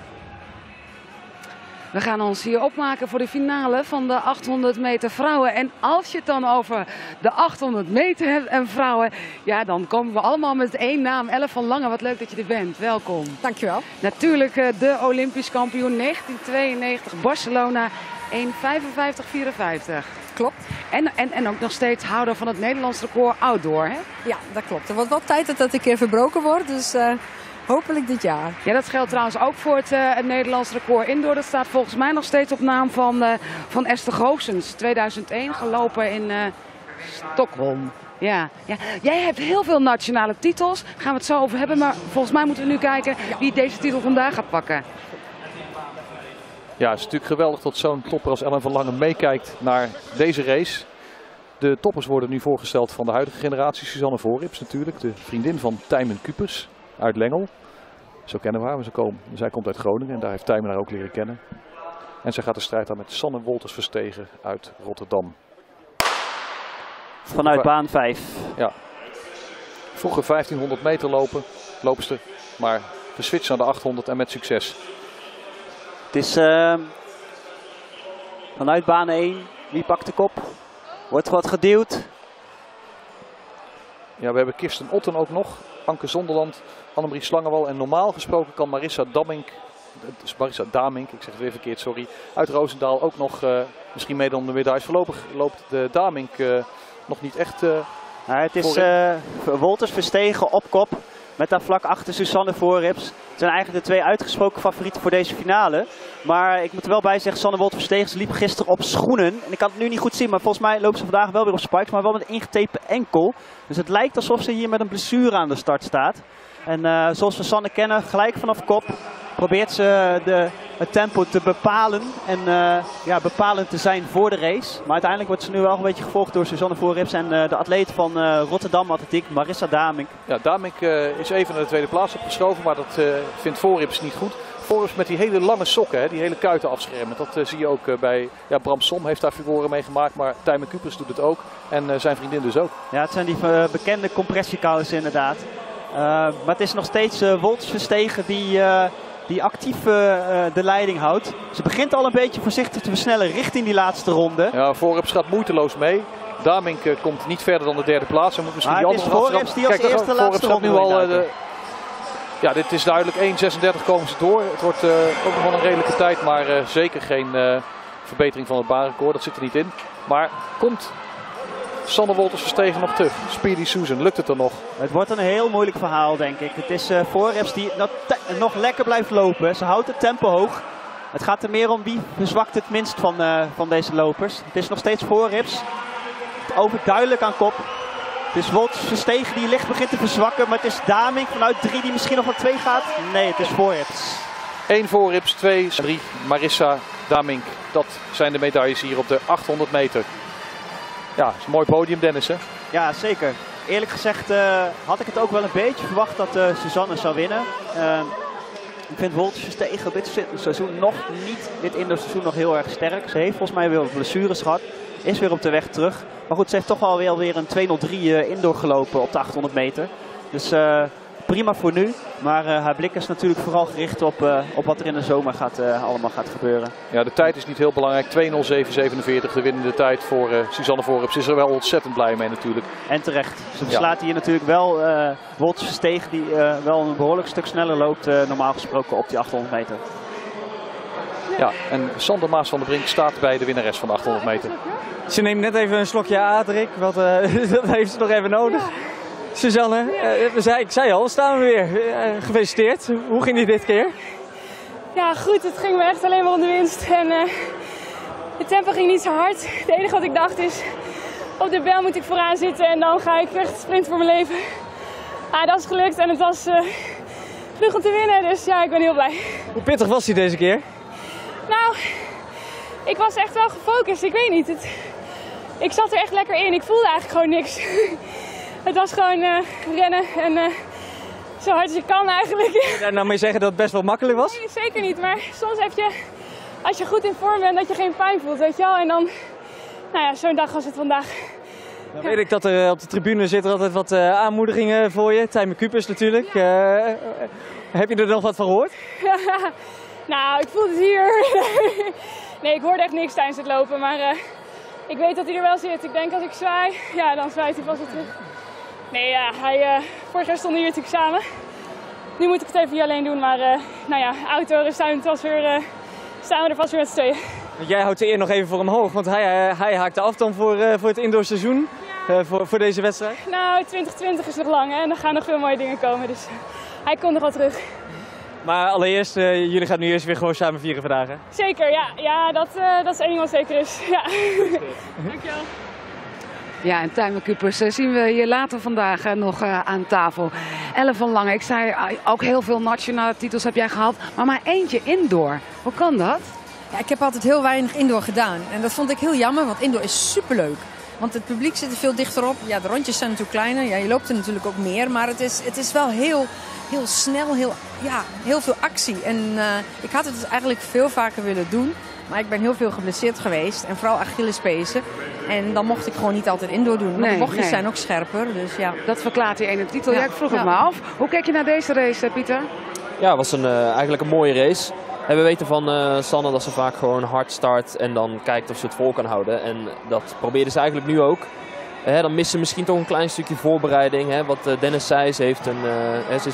We gaan ons hier opmaken voor de finale van de 800 meter vrouwen. En als je het dan over de 800 meter hebt en vrouwen, ja, dan komen we allemaal met 1 naam. Elle van Lange, wat leuk dat je er bent. Welkom. Dankjewel. Natuurlijk de Olympisch kampioen 1992 Barcelona 1:55:54. Klopt. En ook nog steeds houder van het Nederlands record outdoor, hè? Ja, dat klopt. Er wordt wel tijd dat dat een keer verbroken wordt, dus hopelijk dit jaar. Ja, dat geldt trouwens ook voor het Nederlands record indoor. Dat staat volgens mij nog steeds op naam van Esther Goossens. 2001, gelopen in Stockholm. Ja. Jij hebt heel veel nationale titels. Daar gaan we het zo over hebben. Maar volgens mij moeten we nu kijken wie deze titel vandaag gaat pakken. Ja, het is natuurlijk geweldig dat zo'n topper als Ellen van Lange meekijkt naar deze race. De toppers worden nu voorgesteld van de huidige generatie. Suzanne Voorrips natuurlijk, de vriendin van Tijmen Kupers uit Lengel. Zo kennen we haar, maar zij komt uit Groningen en daar heeft Tijmen haar ook leren kennen. En zij gaat de strijd aan met Sanne Wolters Verstegen uit Rotterdam. Vanuit baan 5. Ja. Vroeger 1500 meter loopster, maar geswitcht naar de 800 en met succes. Het is vanuit baan 1. Wie pakt de kop? Wordt wat geduwd. Ja, we hebben Kirsten Otten ook nog. Anke Zonderland, Annemarie Slangenwal. En normaal gesproken kan Marissa Damink, ik zeg het weer verkeerd, sorry, uit Roosendaal ook nog misschien mee om de medailles. Voorlopig loopt de Damink nog niet echt het is Wolters Verstegen op kop. Met daar vlak achter Suzanne Voorrips. Het zijn eigenlijk de twee uitgesproken favorieten voor deze finale. Maar ik moet er wel bij zeggen, Sanne Wolt Versteeg liep gisteren op schoenen. En ik kan het nu niet goed zien, maar volgens mij loopt ze vandaag wel weer op spikes. Maar wel met een ingetepen enkel. Dus het lijkt alsof ze hier met een blessure aan de start staat. En zoals we Sanne kennen, gelijk vanaf kop probeert ze het tempo te bepalen. En bepalend te zijn voor de race. Maar uiteindelijk wordt ze nu wel een beetje gevolgd door Suzanne Voorrips en de atleet van Rotterdam Atletiek, Marissa Damink. Ja, Damink is even naar de tweede plaats opgeschoven, maar dat vindt Voorrips niet goed. Voorrips met die hele lange sokken, hè, die hele kuiten afschermen. Dat zie je ook bij Bram Som heeft daar furoren mee gemaakt, maar Tijmen Kupers doet het ook. En zijn vriendin dus ook. Ja, het zijn die bekende compressiekousen inderdaad. Maar het is nog steeds Wolt Verstegen die actief de leiding houdt. Ze begint al een beetje voorzichtig te versnellen richting die laatste ronde. Ja, Voorrips gaat moeiteloos mee. Damink komt niet verder dan de derde plaats. Hij moet misschien die andere Voorrips die als eerste laatste ronde nu al. Ja, dit is duidelijk 1.36 komen ze door. Het wordt ook nog wel een redelijke tijd, maar zeker geen verbetering van het baanrecord. Dat zit er niet in. Maar komt Sanne Wolters Verstegen nog terug? Speedy Susan, lukt het er nog? Het wordt een heel moeilijk verhaal, denk ik. Het is Voorrips die nog lekker blijft lopen. Ze houdt het tempo hoog. Het gaat er meer om wie verzwakt het minst van deze lopers. Het is nog steeds Voorrips. Overduidelijk aan kop. Het is Wolters Verstegen die licht begint te verzwakken. Maar het is Damink vanuit 3 die misschien nog naar 2 gaat. Nee, het is Voorrips. 1 Voorrips, 2, 3 Marissa Damink. Dat zijn de medailles hier op de 800 meter. Ja, het is een mooi podium, Dennis, hè? Ja, zeker. Eerlijk gezegd had ik het ook wel een beetje verwacht dat Suzanne zou winnen. Ik vind Wolters Verstegen dit seizoen nog niet, dit indoorseizoen nog heel erg sterk. Ze heeft volgens mij weer blessures gehad. Is weer op de weg terug. Maar goed, ze heeft toch alweer een 2:03 indoor gelopen op de 800 meter. Dus prima voor nu. Maar haar blik is natuurlijk vooral gericht op wat er in de zomer allemaal gaat gebeuren. Ja, de tijd is niet heel belangrijk. 2:07:47, de winnende tijd voor Suzanne Voorrips. Is er wel ontzettend blij mee natuurlijk. En terecht. Ze verslaat hier natuurlijk wel Wolters Verstegen die wel een behoorlijk stuk sneller loopt normaal gesproken op die 800 meter. Ja, en Sander Maas van der Brink staat bij de winnares van de 800 meter. Ze neemt net even een slokje Adrik, dat heeft ze nog even nodig. Suzanne, ik zei al, staan we weer. Gefeliciteerd. Hoe ging die dit keer? Ja, goed. Het ging me echt alleen maar om de winst. En het tempo ging niet zo hard. Het enige wat ik dacht is, op de bel moet ik vooraan zitten en dan ga ik echt sprinten voor mijn leven. Dat is gelukt en het was genoeg om te winnen, dus ja, ik ben heel blij. Hoe pittig was hij deze keer? Nou, ik was echt wel gefocust. Ik weet niet. Ik zat er echt lekker in. Ik voelde eigenlijk gewoon niks. Het was gewoon rennen en zo hard als je kan eigenlijk. Kun je daar nou mee zeggen dat het best wel makkelijk was? Nee, zeker niet. Maar soms heb je, als je goed in vorm bent, dat je geen pijn voelt, weet je wel. En dan, nou ja, zo'n dag was het vandaag. Nou weet ik dat er op de tribune zit er altijd wat aanmoedigingen voor je. Tijmen Kupers natuurlijk. Ja. Heb je er nog wat van gehoord? Nou, ik voel het hier. Nee, ik hoorde echt niks tijdens het lopen, maar ik weet dat hij er wel zit. Ik denk als ik zwaai, ja, dan zwaait hij vast wel terug. Nee, ja, vorig jaar stonden hier natuurlijk samen. Nu moet ik het even niet alleen doen, maar nou ja, auto, staan we er vast weer met z'n tweeën. Jij houdt de eer nog even voor hem hoog, want hij haakte af dan voor het indoorseizoen, voor deze wedstrijd. Nou, 2020 is nog lang hè, en er gaan nog veel mooie dingen komen, dus hij komt nog wel terug. Maar allereerst, jullie gaan nu eerst weer gewoon samen vieren vandaag, hè? Zeker, ja dat is één ding wat zeker is. Ja. Dankjewel. Ja, en Tijmen Kupers zien we hier later vandaag nog aan tafel. Elle van Lange, ik zei ook heel veel nationale titels heb jij gehad, maar eentje indoor. Hoe kan dat? Ja, ik heb altijd heel weinig indoor gedaan en dat vond ik heel jammer, want indoor is superleuk. Want het publiek zit er veel dichterop. Ja, de rondjes zijn natuurlijk kleiner. Ja, je loopt er natuurlijk ook meer, maar het is wel heel snel, heel veel actie. En ik had het dus eigenlijk veel vaker willen doen. Maar ik ben heel veel geblesseerd geweest. En vooral Achillespezen. En dan mocht ik gewoon niet altijd indoor doen. Want de bochtjes zijn ook scherper. Dus ja. Dat verklaart die ene titel. Ja, ik vroeg het me af. Hoe kijk je naar deze race, Pieter? Ja, het was eigenlijk een mooie race. En we weten van Sanne dat ze vaak gewoon hard start en dan kijkt of ze het vol kan houden. En dat probeerde ze eigenlijk nu ook. Dan mist ze misschien toch een klein stukje voorbereiding. Wat Dennis zei, ze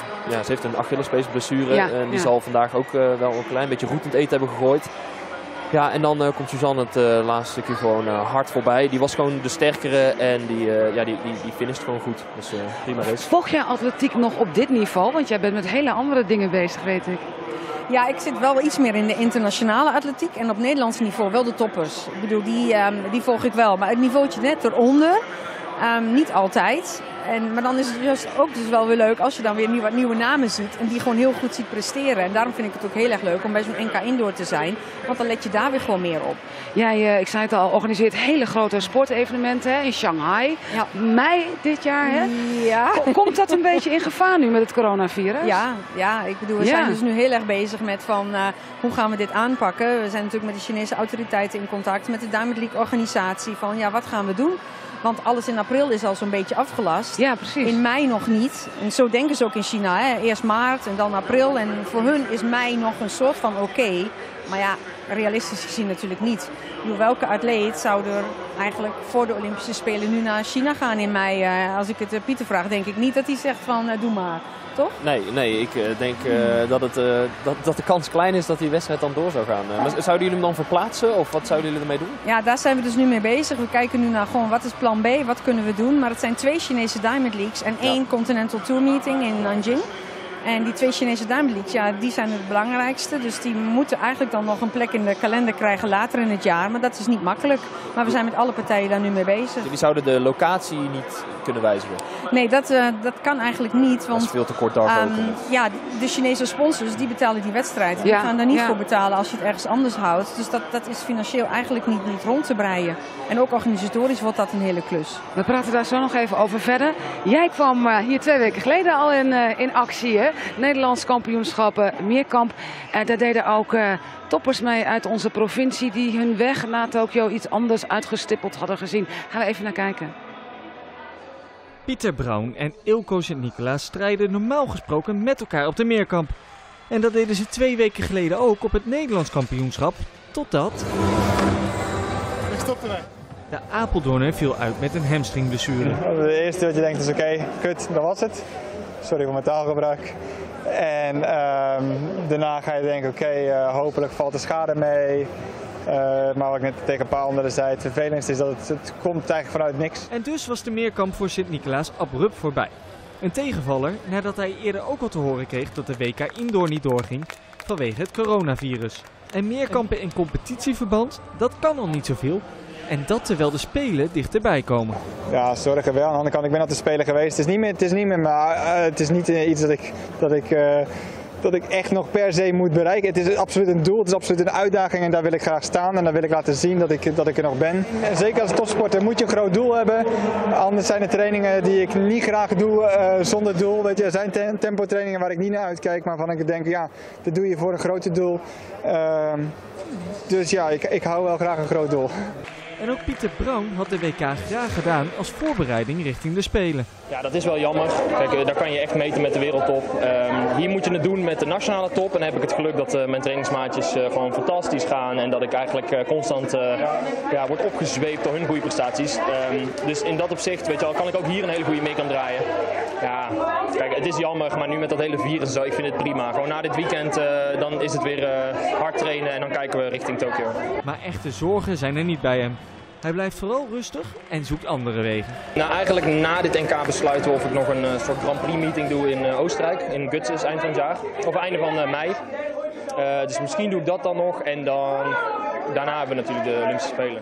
heeft een Achillespees blessure. Ja, en die zal vandaag ook wel een klein beetje goed in het eten hebben gegooid. Ja, en dan komt Suzanne het laatste stukje gewoon hard voorbij. Die was gewoon de sterkere en die finisht gewoon goed. Dus prima race. Volg jij atletiek nog op dit niveau? Want jij bent met hele andere dingen bezig, weet ik. Ja, ik zit wel iets meer in de internationale atletiek en op Nederlands niveau wel de toppers. Ik bedoel, die volg ik wel. Maar het niveautje net eronder, niet altijd. Maar dan is het dus ook dus wel weer leuk als je dan weer wat nieuwe namen ziet en die gewoon heel goed ziet presteren. En daarom vind ik het ook heel erg leuk om bij zo'n NK Indoor te zijn, want dan let je daar weer gewoon meer op. Jij, ik zei het al, organiseert hele grote sportevenementen in Shanghai. Ja. Mei dit jaar, hè? Ja. Komt dat een beetje in gevaar nu met het coronavirus? Ja, ik bedoel, we zijn dus nu heel erg bezig met van hoe gaan we dit aanpakken. We zijn natuurlijk met de Chinese autoriteiten in contact, met de Diamond League organisatie van ja, wat gaan we doen? Want alles in april is al zo'n beetje afgelast. Ja, precies. In mei nog niet. En zo denken ze ook in China. Hè? Eerst maart en dan april. En voor hun is mei nog een soort van oké. Maar ja, realistisch gezien natuurlijk niet. Ik bedoel, welke atleet zou er eigenlijk voor de Olympische Spelen nu naar China gaan in mei? Als ik het Pieter vraag, denk ik niet dat hij zegt van doe maar. Toch? Nee, ik denk dat de kans klein is dat die wedstrijd dan door zou gaan. Maar zouden jullie hem dan verplaatsen of wat zouden jullie ermee doen? Ja, daar zijn we dus nu mee bezig. We kijken nu naar gewoon wat is plan B, wat kunnen we doen. Maar het zijn 2 Chinese Diamond Leagues en 1 Continental Tour meeting in Nanjing. En die 2 Chinese Diamond Leagues, ja, die zijn het belangrijkste. Dus die moeten eigenlijk dan nog een plek in de kalender krijgen later in het jaar. Maar dat is niet makkelijk. Maar we zijn met alle partijen daar nu mee bezig. Jullie zouden de locatie niet kunnen wijzigen? Nee, dat kan eigenlijk niet. Want, dat is veel te kort daarvoor. Ja, de Chinese sponsors die betalen die wedstrijd. Die gaan daar niet voor betalen als je het ergens anders houdt. Dus dat is financieel eigenlijk niet rond te breien. En ook organisatorisch wordt dat een hele klus. We praten daar zo nog even over verder. Jij kwam hier 2 weken geleden al in actie, hè? Nederlands kampioenschappen meerkamp. Daar deden ook toppers mee uit onze provincie die hun weg naar Tokio iets anders uitgestippeld hadden gezien. Gaan we even naar kijken. Pieter Brown en Ilko Sint-Nicolaas strijden normaal gesproken met elkaar op de meerkamp. En dat deden ze 2 weken geleden ook op het Nederlands kampioenschap. Totdat... Ik stopte mee. De Apeldoorner viel uit met een hamstringblessure. De eerste wat je denkt is oké, kut, dat was het. Sorry voor mijn taalgebruik. En daarna ga je denken oké, hopelijk valt de schade mee. Maar wat ik net tegen een paar anderen zei, het vervelendste is dat het komt eigenlijk vanuit niks. En dus was de meerkamp voor Sint-Nicolaas abrupt voorbij. Een tegenvaller nadat hij eerder ook al te horen kreeg dat de WK Indoor niet doorging vanwege het coronavirus. En meerkampen in competitieverband, dat kan al niet zoveel. En dat terwijl de Spelen dichterbij komen. Ja, zorgen wel. Aan de andere kant, ik ben op de Spelen geweest. Het is niet meer, maar het is niet iets dat ik echt nog per se moet bereiken. Het is absoluut een doel, het is absoluut een uitdaging en daar wil ik graag staan. En daar wil ik laten zien dat ik er nog ben. En zeker als topsporter moet je een groot doel hebben. Anders zijn er trainingen die ik niet graag doe zonder doel. Weet je, er zijn tempotrainingen waar ik niet naar uitkijk, maar waarvan ik denk, ja, dat doe je voor een groter doel. Dus ja, ik hou wel graag een groot doel. En ook Pieter Brown had de WK graag gedaan als voorbereiding richting de Spelen. Ja, dat is wel jammer. Kijk, daar kan je echt meten met de wereldtop. Hier moet je het doen met de nationale top. En dan heb ik het geluk dat mijn trainingsmaatjes gewoon fantastisch gaan. En dat ik eigenlijk constant word opgezweept door hun goede prestaties. Dus in dat opzicht, weet je wel, kan ik ook hier een hele goede mee kan draaien. Ja, kijk, het is jammer, maar nu met dat hele virus zo, ik vind het prima. Gewoon na dit weekend, dan is het weer hard trainen en dan kijken we richting Tokio. Maar echte zorgen zijn er niet bij hem. Hij blijft vooral rustig en zoekt andere wegen. Nou, eigenlijk na dit NK besluiten we of ik nog een soort Grand Prix meeting doe in Oostenrijk, in Götzis eind van het jaar. Of einde van mei. Dus misschien doe ik dat dan nog en dan daarna hebben we natuurlijk de Olympische Spelen.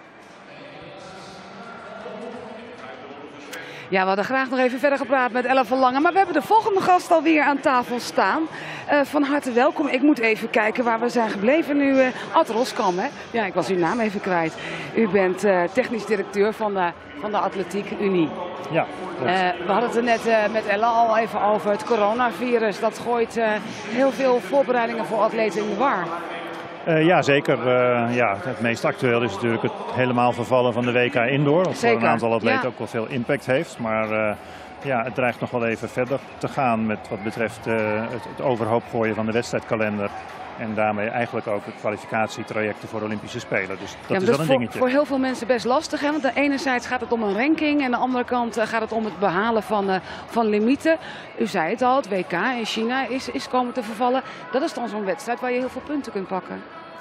Ja, we hadden graag nog even verder gepraat met Ella van Langen. Maar we hebben de volgende gast alweer aan tafel staan. Van harte welkom. Ik moet even kijken waar we zijn gebleven nu. Ad Roskam, hè? Ja, ik was uw naam even kwijt. U bent technisch directeur van de Atletiek Unie. Ja. We hadden het er net met Ella al even over het coronavirus. Dat gooit heel veel voorbereidingen voor atleten in de war. Ja, zeker. Het meest actueel is natuurlijk het helemaal vervallen van de WK Indoor. Wat voor een aantal atleten ook wel veel impact heeft. Maar het dreigt nog wel even verder te gaan met wat betreft het overhoop gooien van de wedstrijdkalender. En daarmee eigenlijk ook het kwalificatietrajecten voor de Olympische Spelen. Dus dat is wel een dingetje. Voor heel veel mensen best lastig. Hè? Want enerzijds gaat het om een ranking. En aan de andere kant gaat het om het behalen van limieten. U zei het al, het WK in China is komen te vervallen. Dat is dan zo'n wedstrijd waar je heel veel punten kunt pakken.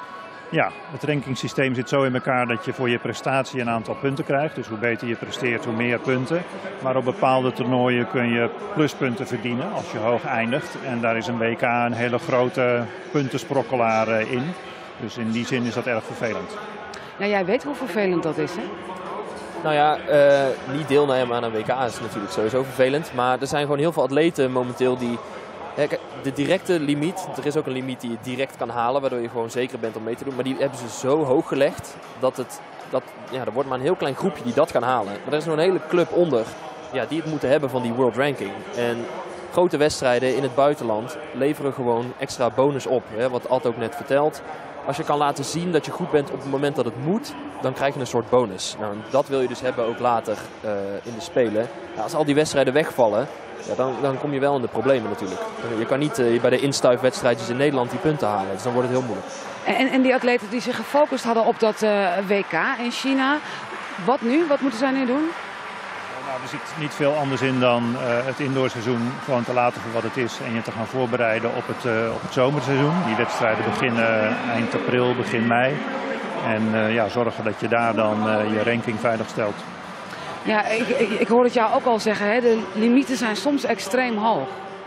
Ja, het rankingsysteem zit zo in elkaar dat je voor je prestatie een aantal punten krijgt. Dus hoe beter je presteert, hoe meer punten. Maar op bepaalde toernooien kun je pluspunten verdienen als je hoog eindigt. En daar is een WK een hele grote puntensprokkelaar in. Dus in die zin is dat erg vervelend. Ja, jij weet hoe vervelend dat is, hè? Nou ja, niet deelnemen aan een WK is natuurlijk sowieso vervelend. Maar er zijn gewoon heel veel atleten momenteel die... De directe limiet, er is ook een limiet die je direct kan halen, waardoor je gewoon zeker bent om mee te doen. Maar die hebben ze zo hoog gelegd dat er wordt maar een heel klein groepje die dat kan halen. Maar er is nog een hele club onder die het moeten hebben van die world ranking. En grote wedstrijden in het buitenland leveren gewoon extra bonus op. Hè, wat Ad ook net vertelt. Als je kan laten zien dat je goed bent op het moment dat het moet, dan krijg je een soort bonus. Nou, dat wil je dus hebben ook later in de Spelen. Ja, als al die wedstrijden wegvallen, dan kom je wel in de problemen natuurlijk. Je kan niet bij de instuifwedstrijdjes in Nederland die punten halen. Dus dan wordt het heel moeilijk. En die atleten die zich gefocust hadden op dat WK in China. Wat nu? Wat moeten zij nu doen? Nou, er zit niet veel anders in dan het indoorseizoen gewoon te laten voor wat het is. En je te gaan voorbereiden op het zomerseizoen. Die wedstrijden beginnen eind april, begin mei. En zorgen dat je daar dan je ranking veilig stelt. Ja, ik hoor het jou ook al zeggen, hè? De limieten zijn soms extreem hoog.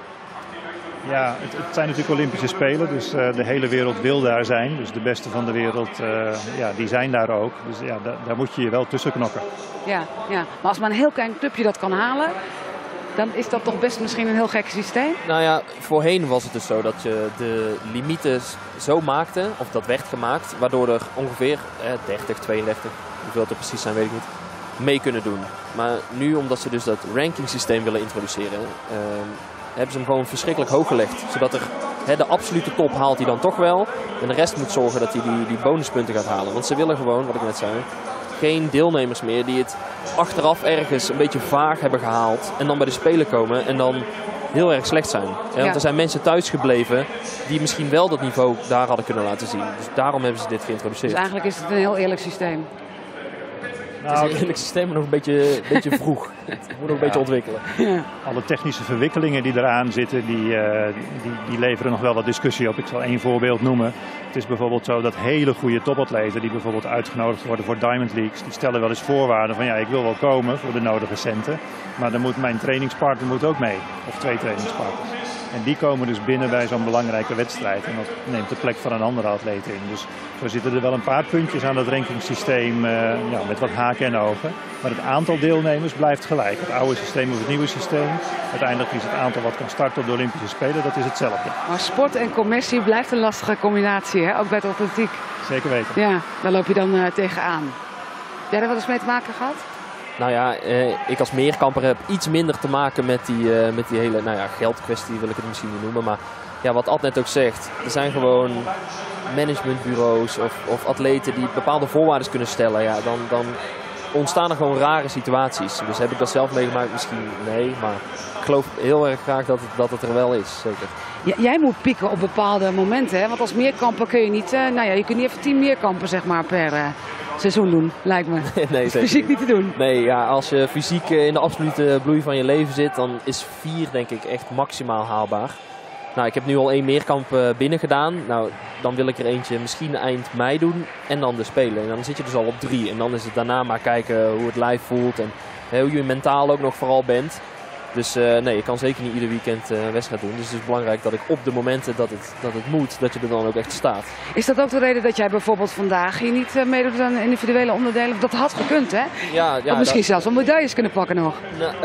Ja, het zijn natuurlijk Olympische Spelen, dus de hele wereld wil daar zijn. Dus de beste van de wereld, die zijn daar ook. Dus ja, daar moet je je wel tussen knokken. Ja, maar als maar een heel klein clubje dat kan halen, dan is dat toch best misschien een heel gek systeem? Nou ja, voorheen was het dus zo dat je de limieten zo maakte, of dat werd gemaakt, waardoor er ongeveer 30, 32, hoeveel het er precies zijn weet ik niet, mee kunnen doen. Maar nu, omdat ze dus dat rankingsysteem willen introduceren, hebben ze hem gewoon verschrikkelijk hoog gelegd. Zodat de absolute top haalt hij dan toch wel. En de rest moet zorgen dat hij die bonuspunten gaat halen. Want ze willen gewoon, wat ik net zei, geen deelnemers meer die het achteraf ergens een beetje vaag hebben gehaald. En dan bij de Spelen komen en dan heel erg slecht zijn. Want er zijn mensen thuis gebleven die misschien wel dat niveau daar hadden kunnen laten zien. Dus daarom hebben ze dit geïntroduceerd. Dus eigenlijk is het een heel eerlijk systeem. Het is een eerlijk systeem, maar nog een beetje vroeg. Het moet nog een beetje ontwikkelen. Ja. Alle technische verwikkelingen die eraan zitten, die leveren nog wel wat discussie op. Ik zal één voorbeeld noemen. Het is bijvoorbeeld zo dat hele goede topatleten die bijvoorbeeld uitgenodigd worden voor Diamond Leagues, die stellen wel eens voorwaarden van ik wil wel komen voor de nodige centen. Maar dan moet mijn trainingspartner ook mee. Of 2 trainingspartners. En die komen dus binnen bij zo'n belangrijke wedstrijd. En dat neemt de plek van een andere atleet in. Dus zo zitten er wel een paar puntjes aan dat rankingsysteem met wat haken en ogen. Maar het aantal deelnemers blijft gelijk. Het oude systeem of het nieuwe systeem. Uiteindelijk is het aantal wat kan starten op de Olympische Spelen, dat is hetzelfde. Maar sport en commercie blijft een lastige combinatie, hè? Ook bij de atletiek. Zeker weten. Ja, daar loop je dan tegenaan. Heb jij er wel eens mee te maken gehad? Nou ja, ik als meerkamper heb iets minder te maken met die hele geldkwestie, wil ik het misschien niet noemen. Maar ja, wat Ad net ook zegt, er zijn gewoon managementbureaus of atleten die bepaalde voorwaarden kunnen stellen. Ja, dan ontstaan er gewoon rare situaties. Dus heb ik dat zelf meegemaakt? Misschien nee, maar ik geloof heel erg graag dat het er wel is, zeker. Jij moet pieken op bepaalde momenten, hè? Want als meerkamper kun je niet, je kunt niet even 10 meerkampen zeg maar per seizoen doen, lijkt me. Nee, fysiek niet te doen. Nee, ja, als je fysiek in de absolute bloei van je leven zit, dan is 4 denk ik echt maximaal haalbaar. Nou, ik heb nu al 1 meerkamp binnen gedaan. Nou, dan wil ik er eentje misschien eind mei doen en dan de Spelen. En dan zit je dus al op 3. En dan is het daarna maar kijken hoe het lijf voelt en hoe je mentaal ook nog vooral bent. Dus nee, je kan zeker niet ieder weekend wedstrijd doen. Dus het is belangrijk dat ik op de momenten dat het moet, dat je er dan ook echt staat. Is dat ook de reden dat jij bijvoorbeeld vandaag hier niet meedoet aan individuele onderdelen? Dat had gekund, hè? Ja, of misschien zelfs wel medailles kunnen pakken nog.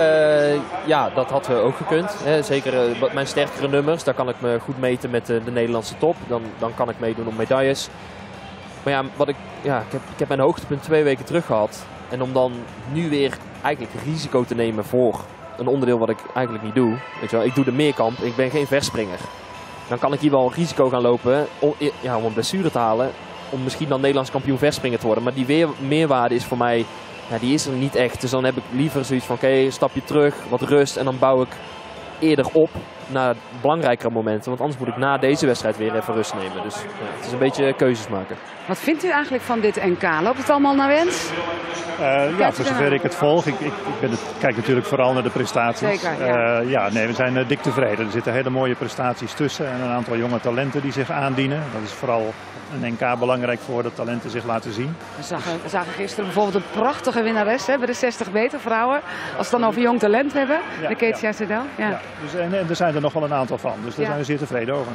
Ja, dat had ook gekund. Hè. Zeker mijn sterkere nummers, daar kan ik me goed meten met de Nederlandse top. Dan kan ik meedoen om medailles. Maar ja, ik heb mijn hoogtepunt 2 weken terug gehad. En om dan nu weer eigenlijk risico te nemen voor een onderdeel wat ik eigenlijk niet doe. Weet je wel, ik doe de meerkamp, ik ben geen verspringer. Dan kan ik hier wel risico gaan lopen om een blessure te halen. Om misschien dan Nederlands kampioen verspringen te worden. Maar die meerwaarde is voor mij, die is er niet echt. Dus dan heb ik liever zoiets van, oké, een stapje terug, wat rust. En dan bouw ik eerder op. naar belangrijkere momenten. Want anders moet ik na deze wedstrijd weer even rust nemen. Dus ja, het is een beetje keuzes maken. Wat vindt u eigenlijk van dit NK? Loopt het allemaal naar wens? Ja, voor zover ik het volg. Ik kijk natuurlijk vooral naar de prestaties. Zeker, ja. Nee, we zijn dik tevreden. Er zitten hele mooie prestaties tussen en een aantal jonge talenten die zich aandienen. Dat is vooral een NK belangrijk voor dat talenten zich laten zien. We zagen gisteren bijvoorbeeld een prachtige winnares bij de 60 meter vrouwen. Als we het dan over jong talent hebben, de Ketia Sedel. Ja. Dus, en er zijn er nog wel een aantal van, dus daar zijn we zeer tevreden over.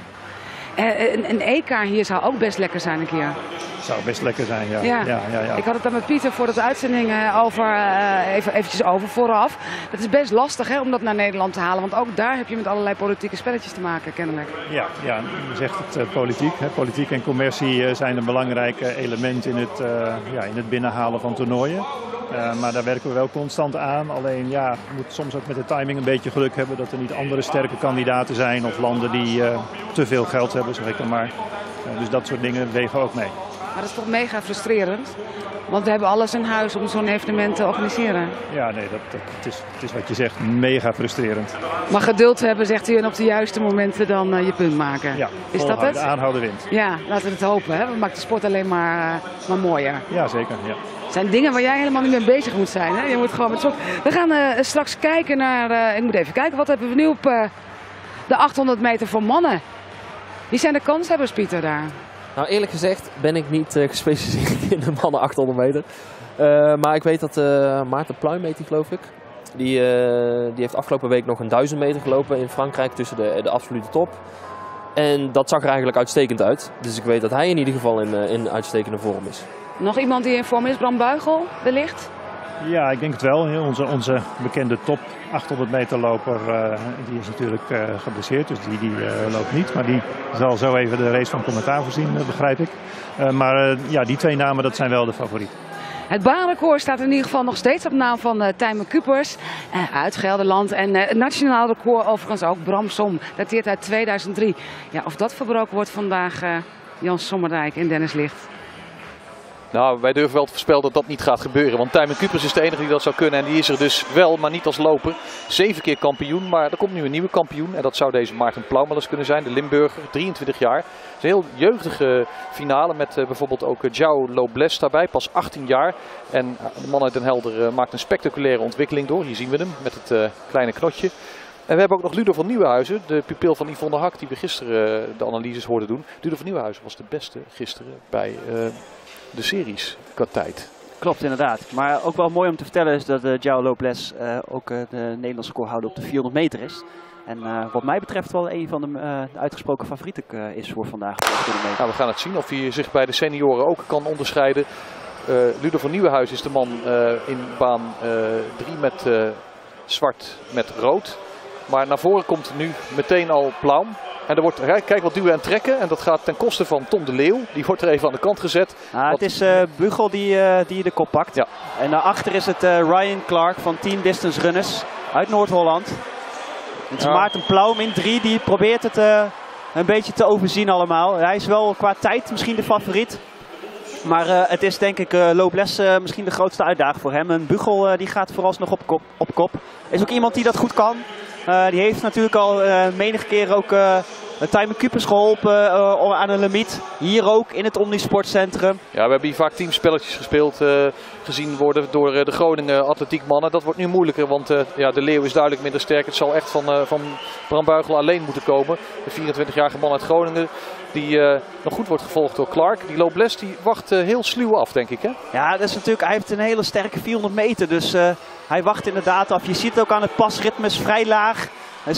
Een EK hier zou ook best lekker zijn een keer. Zou best lekker zijn, ja. Ja. Ik had het daar met Pieter voor de uitzending eventjes over vooraf. Het is best lastig om dat naar Nederland te halen, want ook daar heb je met allerlei politieke spelletjes te maken, kennelijk. Ja, je zegt het politiek. Politiek en commercie zijn een belangrijk element in het binnenhalen van toernooien. Maar daar werken we wel constant aan. Alleen ja, je moet soms ook met de timing een beetje geluk hebben dat er niet andere sterke kandidaten zijn of landen die te veel geld hebben, zeg ik dan maar. Dus dat soort dingen wegen ook mee. Maar dat is toch mega frustrerend? Want we hebben alles in huis om zo'n evenement te organiseren. Ja, nee, het is wat je zegt, mega frustrerend. Maar geduld hebben, zegt u, en op de juiste momenten dan je punt maken. Ja, is dat het? Aanhouden wint. Ja, laten we het hopen. Hè? We maken de sport alleen maar mooier. Ja, zeker. Ja. Het zijn dingen waar jij helemaal niet mee bezig moet zijn. Hè? Je moet gewoon met soort... We gaan straks kijken naar... ik moet even kijken, wat hebben we nu op de 800 meter voor mannen? Wie zijn de kanshebbers, Pieter, daar? Nou, eerlijk gezegd ben ik niet gespecialiseerd in de mannen 800 meter. Maar ik weet dat Maarten Pluim heet die, geloof ik. Die heeft afgelopen week nog een 1000 meter gelopen in Frankrijk tussen de absolute top. En dat zag er eigenlijk uitstekend uit. Dus ik weet dat hij in ieder geval in uitstekende vorm is. Nog iemand die in vorm is, Bram Buigel, wellicht? Ja, ik denk het wel. Onze bekende top 800 meter loper, die is natuurlijk geblesseerd, dus die loopt niet. Maar die zal zo even de race van commentaar voorzien, begrijp ik. Maar die twee namen, dat zijn wel de favorieten. Het baanrecord staat in ieder geval nog steeds op naam van Tijmen Kupers uit Gelderland. En het nationaal record overigens ook, Bram Som, dateert uit 2003. Ja, of dat verbroken wordt vandaag, Jan Sommerdijk en Dennis Licht. Nou, wij durven wel te voorspellen dat dat niet gaat gebeuren. Want Tijmen Kupers is de enige die dat zou kunnen. En die is er dus wel, maar niet als loper. 7 keer kampioen, maar er komt nu een nieuwe kampioen. En dat zou deze Maarten Pluim wel eens kunnen zijn. De Limburger, 23 jaar. Het is een heel jeugdige finale met bijvoorbeeld ook João Lobles daarbij. Pas 18 jaar. En de man uit Den Helder maakt een spectaculaire ontwikkeling door. Hier zien we hem met het kleine knotje. En we hebben ook nog Ludo van Nieuwenhuizen, de pupil van Yvonne Hak, die we gisteren de analyses hoorden doen. Ludo van Nieuwenhuizen was de beste gisteren bij... de series qua tijd. Klopt, inderdaad. Maar ook wel mooi om te vertellen is dat João Lobles ook de Nederlandse recordhouder op de 400 meter is. En wat mij betreft wel een van de uitgesproken favorieten is voor vandaag. Nou, we gaan het zien of hij zich bij de senioren ook kan onderscheiden. Ludo van Nieuwenhuizen is de man in baan 3 met zwart met rood. Maar naar voren komt nu meteen al Pluim. En er wordt, kijk wat duwen en trekken. En dat gaat ten koste van Tom de Leeuw. Die wordt er even aan de kant gezet. Het is Bugel die de kop pakt. Ja. En daarachter is het Ryan Clark van Team Distance Runners uit Noord-Holland. Het is Maarten Pluim in 3. Die probeert het een beetje te overzien allemaal. Hij is wel qua tijd misschien de favoriet. Maar het is denk ik Lobles misschien de grootste uitdaging voor hem. En Bugel die gaat vooralsnog op kop. Is ook iemand die dat goed kan. Die heeft natuurlijk al menige keer ook Tijmen Kupers geholpen aan een limiet. Hier ook in het Omnisportcentrum. Ja, we hebben hier vaak teamspelletjes gespeeld gezien worden door de Groningen atletiekmannen. Dat wordt nu moeilijker, want de Leeuw is duidelijk minder sterk. Het zal echt van Bram Buigel alleen moeten komen. De 24-jarige man uit Groningen die nog goed wordt gevolgd door Clark. Die Lobles die wacht heel sluw af, denk ik, hè? Ja, dat is natuurlijk, hij heeft een hele sterke 400 meter, dus hij wacht inderdaad af. Je ziet het ook aan het pasritme, is vrij laag. Is,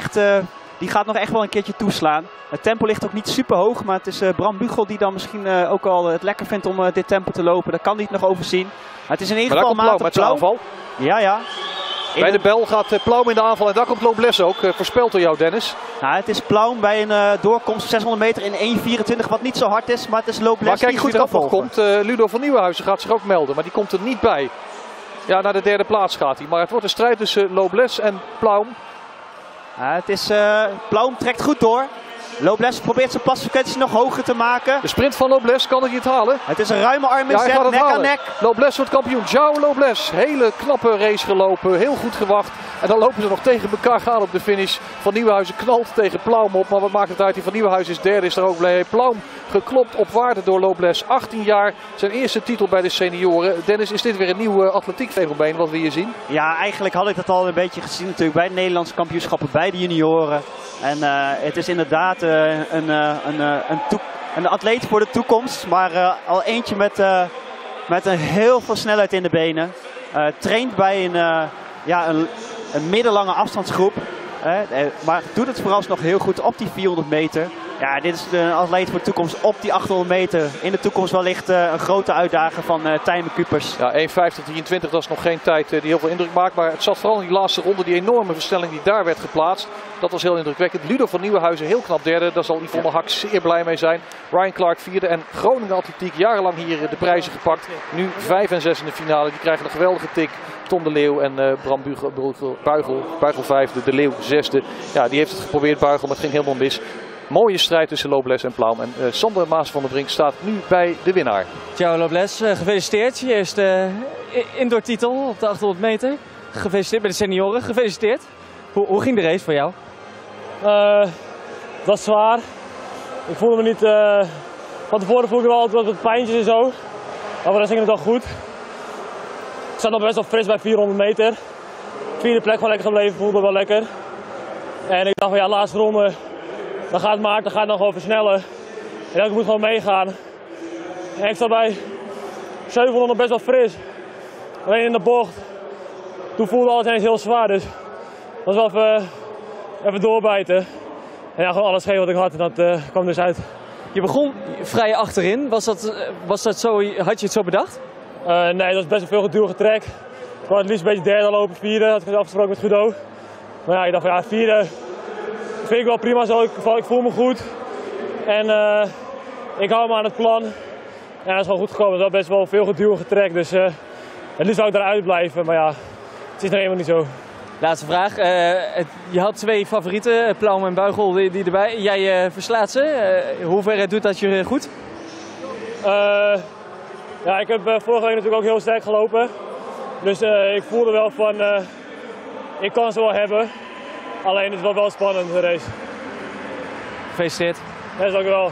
die gaat nog echt wel een keertje toeslaan. Het tempo ligt ook niet super hoog, maar het is Bram Bugel die dan misschien ook al het lekker vindt om dit tempo te lopen. Daar kan hij het nog overzien. Maar het is in ieder geval Maarten Pluim. Aanval. Ja. Bij de bel gaat Pluim in de aanval en daar komt Lobles ook. Voorspeld door jou, Dennis. Nou, het is Pluim bij een doorkomst 600 meter in 1.24, wat niet zo hard is. Maar het is Lobles die goed kan volgen. Komt Ludo van Nieuwenhuizen gaat zich ook melden, maar die komt er niet bij. Ja, naar de derde plaats gaat hij. Maar het wordt een strijd tussen Lobles en Pluim. Ja, het is, Pluim trekt goed door. Lobles probeert zijn pasfrequentie nog hoger te maken. De sprint van Lobles, kan hij het halen? Het is een ruime arminzet, nek aan nek. Lobles wordt kampioen. João Lobles, hele knappe race gelopen, heel goed gewacht. En dan lopen ze nog tegen elkaar gaan op de finish. Van Nieuwenhuizen knalt tegen Plaum op, maar wat maakt het uit? Die Van Nieuwenhuizen is derde, is er ook blij. Plaum geklopt op waarde door Lobles. 18 jaar, zijn eerste titel bij de senioren. Dennis, is dit weer een nieuw atletiekfenomeen wat we hier zien? Ja, eigenlijk had ik dat al een beetje gezien natuurlijk bij de Nederlandse kampioenschappen, bij de junioren. En het is inderdaad een atleet voor de toekomst, maar al eentje met een heel veel snelheid in de benen. Traint bij een middellange afstandsgroep, maar doet het vooralsnog heel goed op die 400 meter. Ja, dit is een atleet voor de toekomst op die 800 meter. In de toekomst wellicht een grote uitdaging van Tijmen Kupers. Ja, 1:50:23, dat is nog geen tijd die heel veel indruk maakt. Maar het zat vooral in die laatste ronde, die enorme versnelling die daar werd geplaatst. Dat was heel indrukwekkend. Ludo van Nieuwenhuizen heel knap derde. Daar zal Yvonne Hak zeer blij mee zijn. Ryan Clark vierde en Groningen Atletiek jarenlang hier de prijzen gepakt. Nu 5 en 6 in de finale. Die krijgen een geweldige tik. Tom de Leeuw en Bram Buigel vijfde, de Leeuw zesde. Ja, die heeft het geprobeerd, Buigel, maar het ging helemaal mis. Mooie strijd tussen Lobles en Plaum. En Sander Maas van der Brink staat nu bij de winnaar. Ciao Lobles, gefeliciteerd. Je eerste indoor titel op de 800 meter. Gefeliciteerd bij de senioren, gefeliciteerd. Hoe ging de race voor jou? Het was zwaar. Ik voelde me niet... van tevoren voelde ik wel altijd wat pijntjes en zo. Maar voor de rest ging het wel goed. Ik zat nog best wel fris bij 400 meter. Vierde plek gewoon lekker gebleven, voelde wel lekker. En ik dacht van ja, laatste ronde, dan gaat Maarten dan gewoon versnellen. En ik moet gewoon meegaan. En ik zat bij 700 best wel fris. Alleen in de bocht, toen voelde alles ineens heel zwaar. Dus dat was wel even doorbijten. En ja, gewoon alles geven wat ik had en dat kwam dus uit. Je begon vrij achterin. Was dat zo, had je het zo bedacht? Nee, dat was best wel veel geduw getrek. Ik wou het liefst een beetje derde lopen, vierde. Dat had ik afgesproken met Guido. Maar ja, ik dacht van ja, vierde vind ik wel prima zo. Ik voel me goed. En ik hou me aan het plan. En dat is gewoon goed gekomen. Het was best wel veel geduw getrek. Dus het liefst zou ik eruit blijven. Maar ja, het is nog helemaal niet zo. Laatste vraag. Je had twee favorieten, Plaum en Buigel, die erbij. Jij verslaat ze. Hoe ver doet dat je goed? Ja, ik heb vorige week natuurlijk ook heel sterk gelopen. Dus ik voelde wel van, ik kan ze wel hebben. Alleen het was wel spannend, de race. Gefeliciteerd. Ja, dank u wel.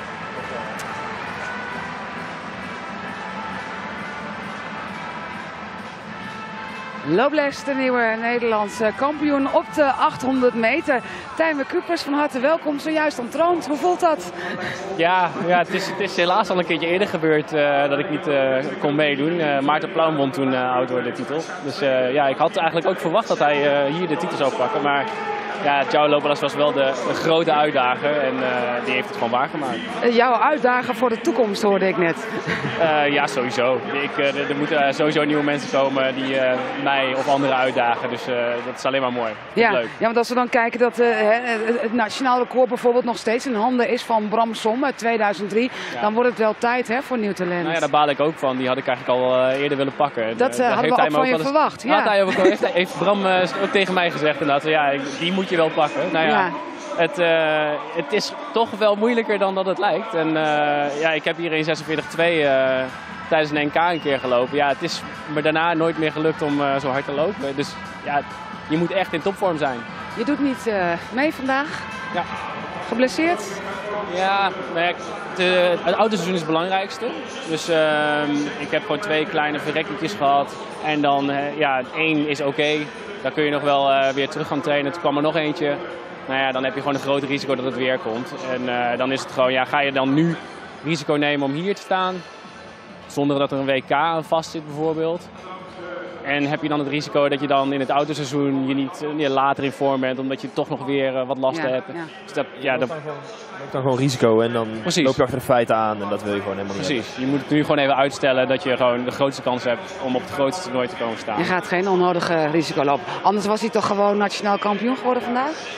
Lobles, de nieuwe Nederlandse kampioen op de 800 meter. Tijmen Kupers, van harte welkom. Zojuist ontroond. Hoe voelt dat? Ja, het is helaas al een keertje eerder gebeurd dat ik niet kon meedoen. Maarten Plaum won toen outdoor de titel. Dus ja, ik had eigenlijk ook verwacht dat hij hier de titel zou pakken. Maar ja, João Lobles was wel de grote uitdager en die heeft het gewoon waargemaakt. Jouw uitdager voor de toekomst hoorde ik net. Ja, sowieso. Er moeten sowieso nieuwe mensen komen die mij of anderen uitdagen. Dus dat is alleen maar mooi. Ja, leuk. ja, want als we dan kijken dat het nationaal record bijvoorbeeld nog steeds in handen is van Bram Som uit 2003. Ja. Dan wordt het wel tijd voor nieuw talent. Nou ja, daar baal ik ook van. Die had ik eigenlijk al eerder willen pakken. Dat hadden we ook van je verwacht. Ja. Heeft Bram ook tegen mij gezegd inderdaad. Ja, die moet je wel pakken. Nou ja. Het is toch wel moeilijker dan dat het lijkt. En ja, ik heb hier in 46.2 tijdens een NK een keer gelopen. Ja, het is me daarna nooit meer gelukt om zo hard te lopen. Dus ja, je moet echt in topvorm zijn. Je doet niet mee vandaag? Ja. Geblesseerd? Ja, het autoseizoen is het belangrijkste. Dus ik heb gewoon 2 kleine verrekkingjes gehad. En dan, ja, 1 is oké. Daar kun je nog wel weer terug gaan trainen. Toen kwam er nog eentje. Nou ja, dan heb je gewoon een groot risico dat het weer komt. En dan is het gewoon, ja, ga je dan nu risico nemen om hier te staan? Zonder dat er een WK aan vast zit bijvoorbeeld. En heb je dan het risico dat je dan in het autoseizoen je niet later in vorm bent, omdat je toch nog weer wat last hebt. Ja. Dus dat dan gewoon risico en dan loop je achter de feiten aan en dat wil je gewoon helemaal niet. Precies, je moet het nu gewoon even uitstellen dat je gewoon de grootste kans hebt om op het grootste toernooi te komen staan. Je gaat geen onnodige risico lopen. Anders was hij toch gewoon nationaal kampioen geworden vandaag?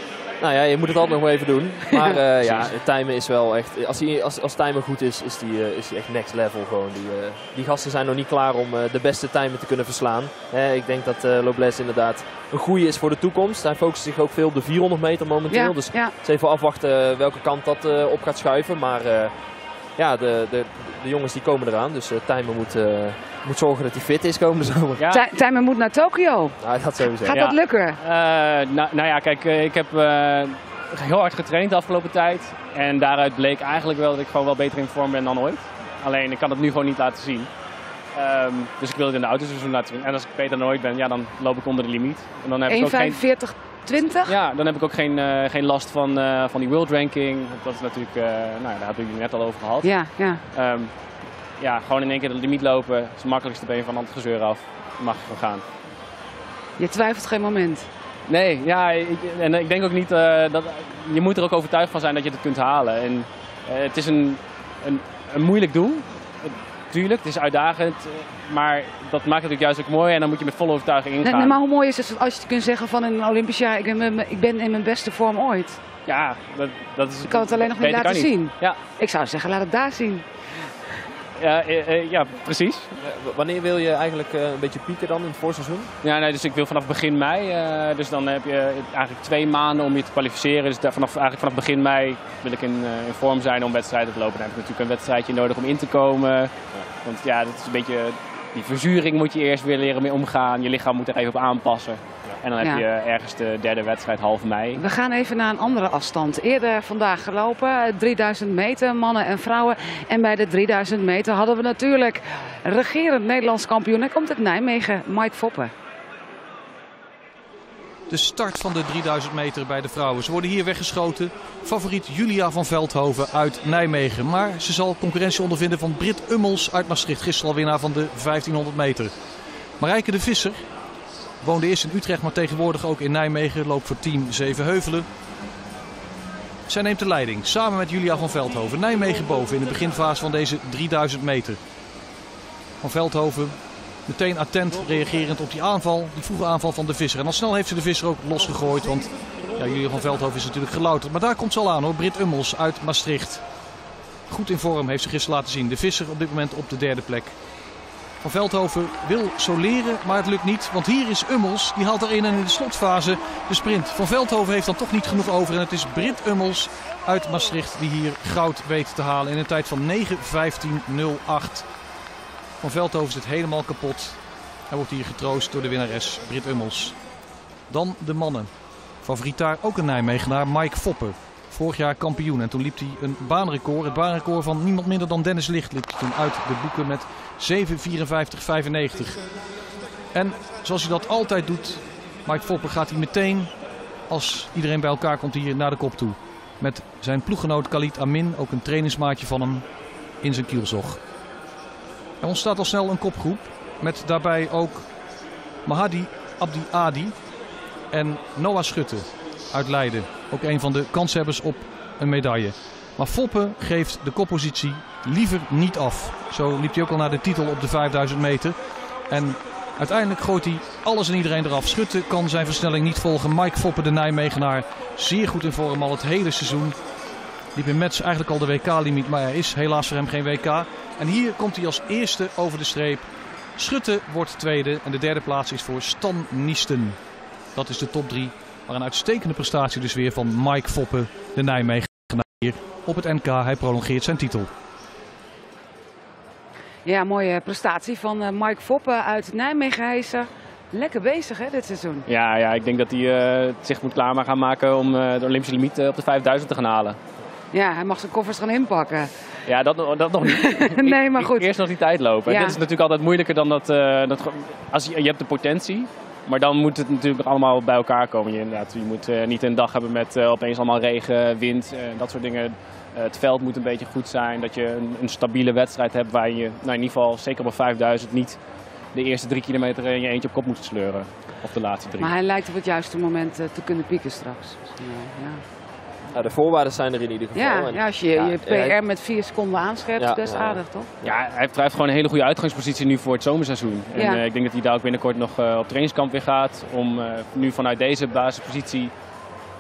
Nou ja, je moet het altijd nog maar even doen. Maar ja, timen is wel echt... Als timer goed is, is die echt next level gewoon. Die gasten zijn nog niet klaar om de beste timer te kunnen verslaan. Ik denk dat Lobles inderdaad een goeie is voor de toekomst. Hij focust zich ook veel op de 400 meter momenteel. Dus het is even afwachten welke kant dat op gaat schuiven. Maar ja, de jongens die komen eraan. Dus timer moet zorgen dat hij fit is komende zomer. Ja. Timer moet naar Tokio. Nou, dat sowieso. Gaat dat lukken? Nou ja, kijk, ik heb heel hard getraind de afgelopen tijd. En daaruit bleek eigenlijk wel dat ik gewoon wel beter in vorm ben dan ooit. Alleen ik kan het nu gewoon niet laten zien. Dus ik wil het in de autoseizoen laten zien. En als ik beter dan ooit ben, ja, dan loop ik onder de limiet. En dan heb ik ook 1:45:20? Ja, dan heb ik ook geen last van die world ranking. Dat is natuurlijk, nou, daar hebben jullie net al over gehad. Ja, ja. Ja, gewoon in één keer de limiet lopen. Dat is het makkelijkste, ben je van het gezeur af. Dan mag je gewoon gaan. Je twijfelt geen moment? Nee, ja, ik denk ook niet dat... Je moet er ook overtuigd van zijn dat je het kunt halen. En het is een moeilijk doel. Tuurlijk, het is uitdagend. Maar dat maakt het natuurlijk juist ook mooi. En dan moet je met volle overtuiging ingaan. Nee, maar hoe mooi is het als je kunt zeggen van een Olympisch jaar... ik ben in mijn beste vorm ooit. Ja, dat is... Ik kan het alleen nog niet laten zien. Ja. Ik zou zeggen, laat het daar zien. Ja, precies. Wanneer wil je eigenlijk een beetje pieken dan in het voorseizoen? Ja, nee, dus ik wil vanaf begin mei. Dus dan heb je eigenlijk 2 maanden om je te kwalificeren. Dus vanaf begin mei wil ik in vorm zijn om wedstrijden te lopen. Dan heb ik natuurlijk een wedstrijdje nodig om in te komen. Want ja, dat is een beetje... Die verzuring moet je eerst weer leren mee omgaan. Je lichaam moet er even op aanpassen. En dan heb je ergens de 3e wedstrijd half mei. We gaan even naar een andere afstand. Eerder vandaag gelopen, 3000 meter, mannen en vrouwen. En bij de 3000 meter hadden we natuurlijk regerend Nederlands kampioen. Hij komt uit Nijmegen, Mike Foppe. De start van de 3000 meter bij de vrouwen. Ze worden hier weggeschoten. Favoriet Julia van Veldhoven uit Nijmegen. Maar ze zal concurrentie ondervinden van Brit Ummels uit Maastricht. Gisteren al winnaar van de 1500 meter. Marijke de Visser woonde eerst in Utrecht, maar tegenwoordig ook in Nijmegen. Loopt voor team Zevenheuvelen. Zij neemt de leiding samen met Julia van Veldhoven. Nijmegen boven in de beginfase van deze 3000 meter. Van Veldhoven meteen attent reagerend op die aanval, die vroege aanval van de Visser. En al snel heeft ze de Visser ook losgegooid, want ja, Julia van Veldhoven is natuurlijk gelouterd. Maar daar komt ze al aan hoor, Brit Ummels uit Maastricht. Goed in vorm heeft ze gisteren laten zien. De Visser op dit moment op de 3e plek. Van Veldhoven wil soleren, maar het lukt niet. Want hier is Ummels, die haalt erin en in de slotfase de sprint. Van Veldhoven heeft dan toch niet genoeg over. En het is Brit Ummels uit Maastricht die hier goud weet te halen in een tijd van 9:15:08. Van Veldhoven zit helemaal kapot. Hij wordt hier getroost door de winnares Brit Ummels. Dan de mannen. Favoriet daar ook een Nijmegenaar, Mike Foppe. Vorig jaar kampioen en toen liep hij een baanrecord. Het baanrecord van niemand minder dan Dennis Licht liep hij toen uit de boeken met 7:54:95. En zoals hij dat altijd doet, Mike Foppe gaat hij meteen als iedereen bij elkaar komt hier naar de kop toe. Met zijn ploeggenoot Khalid Amin, ook een trainingsmaatje van hem, in zijn kielzog. Er ontstaat al snel een kopgroep met daarbij ook Mahadi Abdi Adi en Noah Schutte uit Leiden. Ook een van de kanshebbers op een medaille. Maar Foppe geeft de koppositie liever niet af. Zo liep hij ook al naar de titel op de 5000 meter. En uiteindelijk gooit hij alles en iedereen eraf. Schutte kan zijn versnelling niet volgen. Mike Foppe, de Nijmegenaar, zeer goed in vorm al het hele seizoen. Liep in Metz eigenlijk al de WK-limiet, maar er is helaas voor hem geen WK. En hier komt hij als eerste over de streep. Schutte wordt tweede en de 3e plaats is voor Stan Niesten. Dat is de top 3. Maar een uitstekende prestatie dus weer van Mike Foppe, de Nijmegenaar hier op het NK. Hij prolongeert zijn titel. Ja, mooie prestatie van Mike Foppe uit Nijmegen. Hij is lekker bezig hè, dit seizoen. Ja, ik denk dat hij zich moet gaan maken om de Olympische limiet op de 5000 te gaan halen. Ja, hij mag zijn koffers gaan inpakken. Ja, dat nog niet. Nee, maar goed. Eerst nog die tijd lopen. Ja. Dat is natuurlijk altijd moeilijker dan dat als je hebt de potentie. Maar dan moet het natuurlijk allemaal bij elkaar komen. Je moet niet een dag hebben met opeens allemaal regen, wind, dat soort dingen. Het veld moet een beetje goed zijn. Dat je een stabiele wedstrijd hebt waar je in ieder geval zeker op 5000 niet de eerste 3 kilometer in je eentje op kop moet sleuren. Of de laatste 3. Maar hij lijkt op het juiste moment te kunnen pieken straks. Ja. Ja, de voorwaarden zijn er in ieder geval. Ja, als je je PR met 4 seconden aanscherpt, best aardig toch? Ja, hij heeft gewoon een hele goede uitgangspositie nu voor het zomerseizoen. En ik denk dat hij daar ook binnenkort nog op trainingskamp weer gaat. Om nu vanuit deze basispositie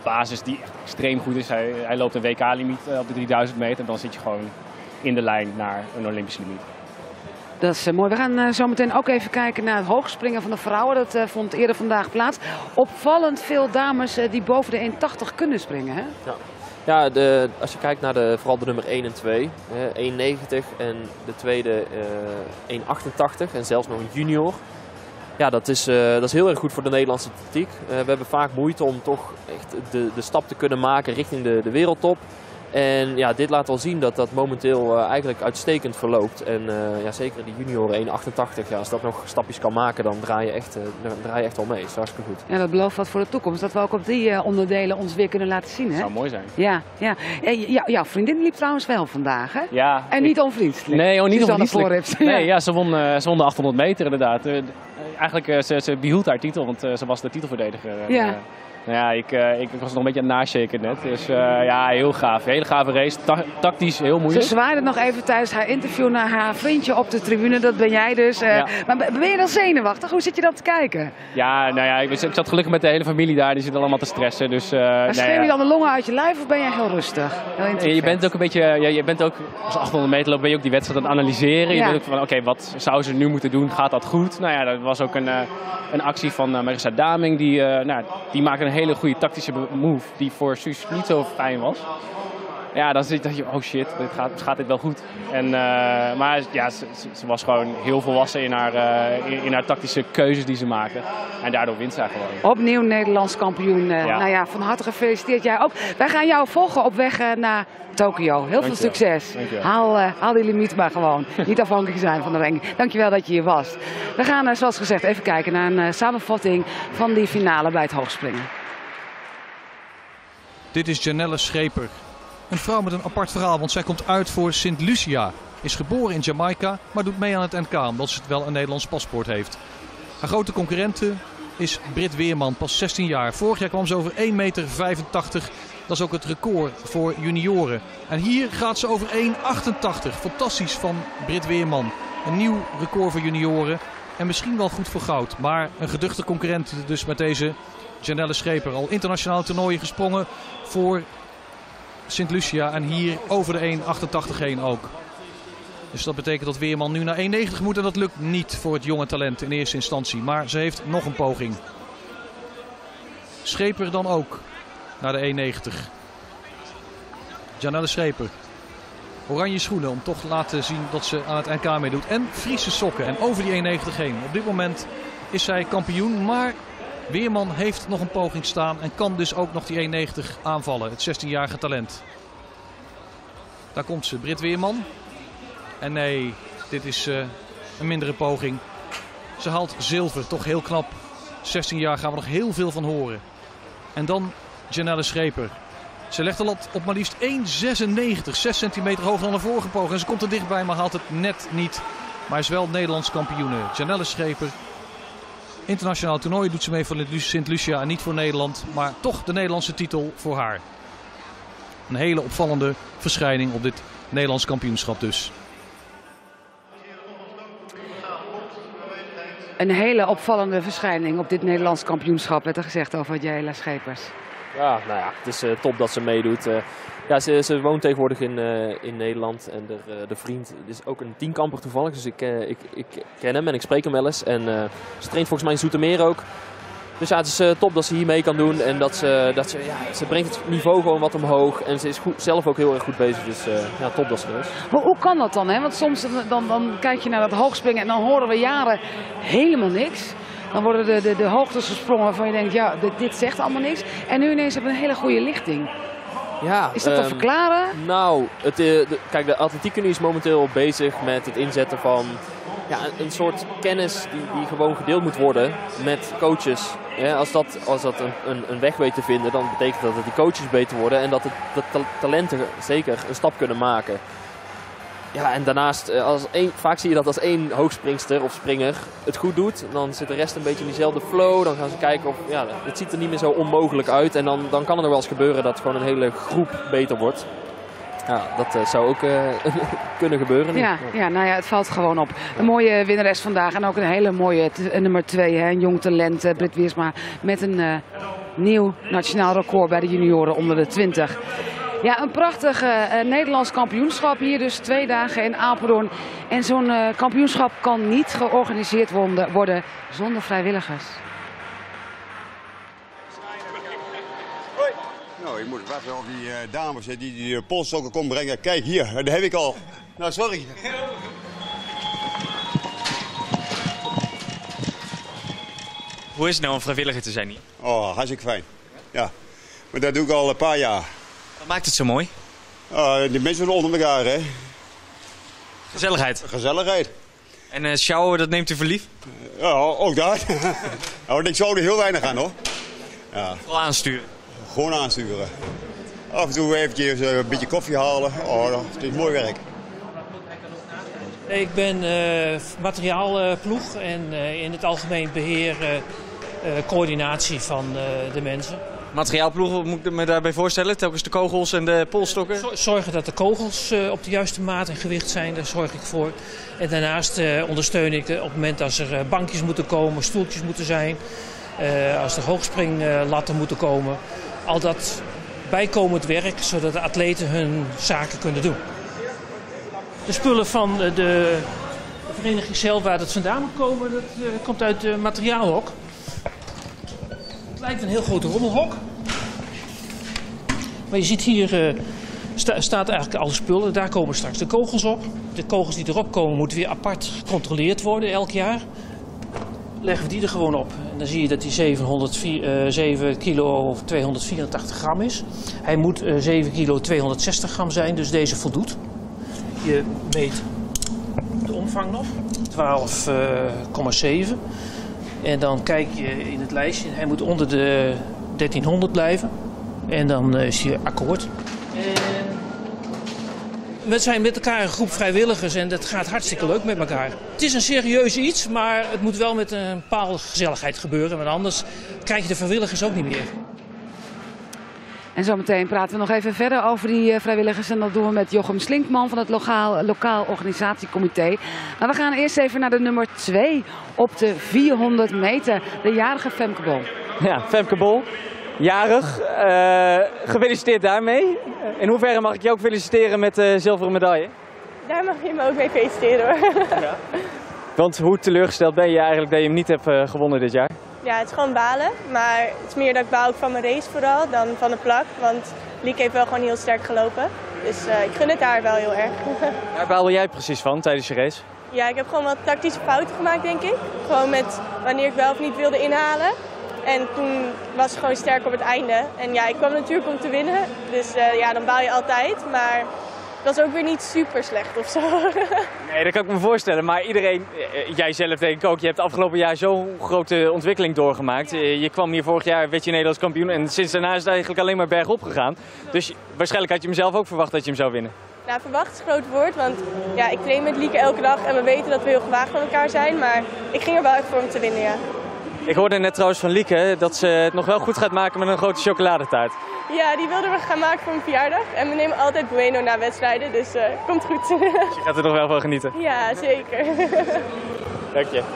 basis die extreem goed is. Hij loopt een WK-limiet op de 3000 meter. En dan zit je gewoon in de lijn naar een Olympische limiet. Dat is mooi. We gaan zo meteen ook even kijken naar het hoogspringen van de vrouwen. Dat vond eerder vandaag plaats. Opvallend veel dames die boven de 1,80 kunnen springen. Hè? Ja, als je kijkt naar vooral de nummer 1 en 2, 1,90 en de tweede 1,88 en zelfs nog een junior. Ja, dat is heel erg goed voor de Nederlandse atletiek. We hebben vaak moeite om toch echt de stap te kunnen maken richting de wereldtop. En ja, dit laat wel zien dat dat momenteel eigenlijk uitstekend verloopt. En ja, zeker die junioren 1,88, ja, als dat nog stapjes kan maken, dan draai je echt wel mee. Dat is hartstikke goed. Ja, dat belooft wat voor de toekomst. Dat we ook op die onderdelen ons weer kunnen laten zien. Hè? Dat zou mooi zijn. Ja, ja. Jouw vriendin liep trouwens wel vandaag, hè? Ja. En niet onvriendelijk. Nee, niet onvriendelijk. Ja. Nee, ja, ze won de 800 meter inderdaad. Eigenlijk, ze behield haar titel, want ze was de titelverdediger. Ja. Nou ja, ik was nog een beetje aan het nashaken net. Dus ja, heel gaaf. Hele gave race. Tactisch heel moeilijk. Ze zwaaide nog even tijdens haar interview naar haar vriendje op de tribune. Dat ben jij dus. Ja. Maar ben je dan zenuwachtig? Hoe zit je dan te kijken? Ja, nou ja, ik zat gelukkig met de hele familie daar. Die zit allemaal te stressen. Dus, schreeuw je dan de longen uit je lijf of ben je heel rustig? Je bent ook een beetje, je bent ook, als 800 meter lopen ben je ook die wedstrijd aan het analyseren. Je bent ook van, oké, wat zou ze nu moeten doen? Gaat dat goed? Nou ja, dat was ook een actie van Marissa Daming. Die maakte een hele goede tactische move die voor Suus niet zo fijn was. Ja, dan zit je, oh shit, gaat dit wel goed. Maar ja, ze was gewoon heel volwassen in haar tactische keuzes die ze maakte. En daardoor wint zij gewoon. Opnieuw Nederlands kampioen. Nou ja, van harte gefeliciteerd jij ook. Wij gaan jou volgen op weg naar Tokio. Heel veel succes. Haal die limiet maar gewoon. Niet afhankelijk zijn van de ranking. Dankjewel dat je hier was. We gaan, zoals gezegd, even kijken naar een samenvatting van die finale bij het hoogspringen. Dit is Janelle Scheper. Een vrouw met een apart verhaal, want zij komt uit voor St. Lucia. Is geboren in Jamaica, maar doet mee aan het NK omdat ze wel een Nederlands paspoort heeft. Haar grote concurrente is Brit Weerman, pas 16 jaar. Vorig jaar kwam ze over 1,85 meter. Dat is ook het record voor junioren. En hier gaat ze over 1,88. Fantastisch van Brit Weerman. Een nieuw record voor junioren. En misschien wel goed voor goud. Maar een geduchte concurrent dus met deze Janelle Scheper. Al internationale toernooien gesprongen voor St. Lucia. En hier over de 1,88 heen ook. Dus dat betekent dat Weerman nu naar 1,90 moet. En dat lukt niet voor het jonge talent in eerste instantie. Maar ze heeft nog een poging. Scheper dan ook naar de 1,90. Janelle Scheper. Oranje schoenen om toch te laten zien dat ze aan het NK meedoet. En Friese sokken. En over die 1,90 heen. Op dit moment is zij kampioen. Maar Weerman heeft nog een poging staan. En kan dus ook nog die 1,90 aanvallen. Het 16-jarige talent. Daar komt ze. Brit Weerman. En nee, dit is een mindere poging. Ze haalt zilver. Toch heel knap. 16 jaar gaan we nog heel veel van horen. En dan Janelle Scheper. Ze legt de lat op maar liefst 1,96. 6 centimeter hoger dan de vorige poging. En ze komt er dichtbij, maar haalt het net niet. Maar is wel Nederlands kampioene. Janelle Scheper. Internationaal toernooi doet ze mee voor St. Lucia en niet voor Nederland. Maar toch de Nederlandse titel voor haar. Een hele opvallende verschijning op dit Nederlands kampioenschap dus. Een hele opvallende verschijning op dit Nederlands kampioenschap, werd er gezegd over Janelle Schepers. Ja, nou ja, het is top dat ze meedoet. Ja, ze woont tegenwoordig in Nederland en de vriend is ook een tienkamper toevallig. Dus ik ken hem en ik spreek hem wel eens. En ze traint volgens mij in Zoetermeer ook. Dus ja, het is top dat ze hier mee kan doen en ze brengt het niveau gewoon wat omhoog. En ze is zelf ook heel erg goed bezig, dus ja, top dat ze er is. Hoe kan dat dan? Hè? Want soms dan kijk je naar dat hoogspringen en dan horen we jaren helemaal niks. Dan worden de hoogtes gesprongen waarvan je denkt, ja, dit zegt allemaal niks. En nu ineens hebben we een hele goede lichting. Ja, is dat te verklaren? Nou, kijk, de Atletiekunie is momenteel bezig met het inzetten van een soort kennis die gewoon gedeeld moet worden met coaches. Ja, als dat een weg weet te vinden, dan betekent dat die coaches beter worden en dat de talenten zeker een stap kunnen maken. Ja, en daarnaast, vaak zie je dat als één hoogspringster of springer het goed doet, dan zit de rest een beetje in diezelfde flow. Dan gaan ze kijken of, het ziet er niet meer zo onmogelijk uit. En dan kan het er wel eens gebeuren dat gewoon een hele groep beter wordt. Ja, dat zou ook kunnen gebeuren. Ja, nou ja, het valt gewoon op. Een mooie winnares vandaag en ook een hele mooie nummer 2, een jong talent, Brit Wiersma, met een nieuw nationaal record bij de junioren onder de 20. Ja, een prachtig Nederlands kampioenschap hier, dus 2 dagen in Apeldoorn. En zo'n kampioenschap kan niet georganiseerd worden zonder vrijwilligers. Nou, ik moet wachten op die dames die polsstokken komen brengen. Kijk hier, dat heb ik al. Nou, sorry. Hoe is het nou om vrijwilliger te zijn hier? Oh, hartstikke fijn. Ja, maar dat doe ik al een paar jaar. Wat maakt het zo mooi? De mensen onder elkaar, hè. Gezelligheid. Gezelligheid. En sjouwen, dat neemt u voor lief? Ja, ook dat. Nou, ik zou er heel weinig aan, hoor. Ja. Vooral aansturen? Gewoon aansturen. Af en toe eventjes een beetje koffie halen. Oh, het is mooi werk. Ik ben materiaalploeg en in het algemeen beheer coördinatie van de mensen. Materiaalploeg, wat moet ik me daarbij voorstellen? Telkens de kogels en de polsstokken? Zorgen dat de kogels op de juiste maat en gewicht zijn, daar zorg ik voor. En daarnaast ondersteun ik op het moment als er bankjes moeten komen, stoeltjes moeten zijn. Als er hoogspringlatten moeten komen. Al dat bijkomend werk, zodat de atleten hun zaken kunnen doen. De spullen van de vereniging zelf, waar het vandaan moet komen, dat komt uit de materiaalhok. Het lijkt een heel groot rommelhok. Maar je ziet hier staat eigenlijk alle spullen. Daar komen straks de kogels op. De kogels die erop komen moeten weer apart gecontroleerd worden elk jaar. Leggen we die er gewoon op. En dan zie je dat die 7 kilo of 284 gram is. Hij moet 7 kilo 260 gram zijn, dus deze voldoet. Je meet de omvang nog, 12,7. En dan kijk je in het lijstje, hij moet onder de 1300 blijven. En dan is hij akkoord. We zijn met elkaar een groep vrijwilligers en dat gaat hartstikke leuk met elkaar. Het is een serieus iets, maar het moet wel met een bepaalde gezelligheid gebeuren. Want anders krijg je de vrijwilligers ook niet meer. En zometeen praten we nog even verder over die vrijwilligers. En dat doen we met Jochem Slinkman van het lokaal organisatiecomité. Maar we gaan eerst even naar de nummer 2 op de 400 meter. De jarige Femke Bol. Ja, Femke Bol. Jarig. Gefeliciteerd daarmee. In hoeverre mag ik je ook feliciteren met de zilveren medaille? Daar mag je me ook mee feliciteren hoor. Ja. Want hoe teleurgesteld ben je eigenlijk dat je hem niet hebt gewonnen dit jaar? Ja, het is gewoon balen. Maar het is meer dat ik baal ook van mijn race vooral dan van de plak. Want Lieke heeft wel gewoon heel sterk gelopen. Dus ik gun het haar wel heel erg. Waar baalde jij precies van tijdens je race? Ja, ik heb gewoon wat tactische fouten gemaakt denk ik. Gewoon met wanneer ik wel of niet wilde inhalen. En toen was ze gewoon sterk op het einde. En ja, ik kwam natuurlijk om te winnen. Dus ja, dan baal je altijd. Maar het was ook weer niet super slecht of zo. Nee, dat kan ik me voorstellen. Maar iedereen, jij zelf denk ik ook, je hebt afgelopen jaar zo'n grote ontwikkeling doorgemaakt. Ja. Je kwam hier vorig jaar, werd je Nederlands kampioen. En sinds daarna is het eigenlijk alleen maar bergop gegaan. Dus waarschijnlijk had je mezelf ook verwacht dat je hem zou winnen. Nou, verwacht is een groot woord, want ja, ik train met Lieke elke dag. En we weten dat we heel gewaagd met elkaar zijn. Maar ik ging er wel echt voor om te winnen, ja. Ik hoorde net trouwens van Lieke dat ze het nog wel goed gaat maken met een grote chocoladetaart. Ja, die wilden we gaan maken voor mijn verjaardag. En we nemen altijd Bueno na wedstrijden, dus komt goed. Dus je gaat er nog wel van genieten? Ja, zeker. Dank je.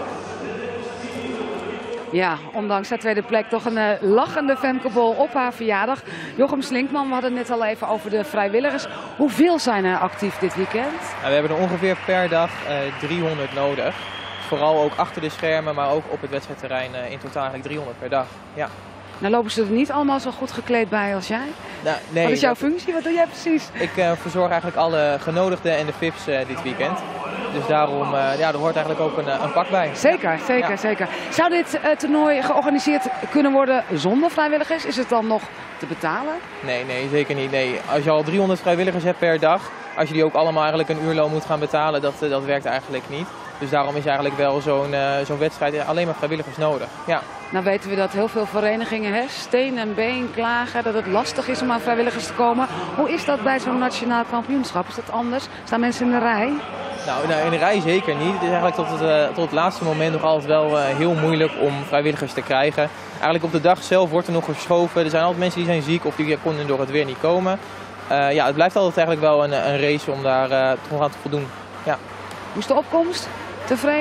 Ja, ondanks haar tweede plek toch een lachende Femke Bol op haar verjaardag. Jochem Slinkman, we hadden het net al even over de vrijwilligers. Hoeveel zijn er actief dit weekend? We hebben er ongeveer per dag 300 nodig. Vooral ook achter de schermen, maar ook op het wedstrijdterrein in totaal eigenlijk 300 per dag. Ja. Nou lopen ze er niet allemaal zo goed gekleed bij als jij? Nou, nee, wat is jouw functie? Wat doe jij precies? Ik verzorg eigenlijk alle genodigden en de VIP's dit weekend. Dus daarom, ja, er hoort eigenlijk ook een pak bij. Zeker, zeker, ja. Zeker. Zou dit toernooi georganiseerd kunnen worden zonder vrijwilligers? Is het dan nog te betalen? Nee, zeker niet. Nee. Als je al 300 vrijwilligers hebt per dag, als je die ook allemaal eigenlijk een uurloon moet gaan betalen, dat werkt eigenlijk niet. Dus daarom is eigenlijk wel zo'n wedstrijd alleen maar vrijwilligers nodig. Ja. Nou weten we dat heel veel verenigingen, steen en been, klagen dat het lastig is om aan vrijwilligers te komen. Hoe is dat bij zo'n nationaal kampioenschap? Is dat anders? Staan mensen in de rij? Nou, in de rij zeker niet. Het is eigenlijk tot het laatste moment nog altijd wel heel moeilijk om vrijwilligers te krijgen. Eigenlijk op de dag zelf wordt er nog geschoven. Er zijn altijd mensen die zijn ziek of die konden door het weer niet komen. Ja, het blijft altijd eigenlijk wel een race om daar toch aan te voldoen. Ja. Hoe is de opkomst? Tevreden?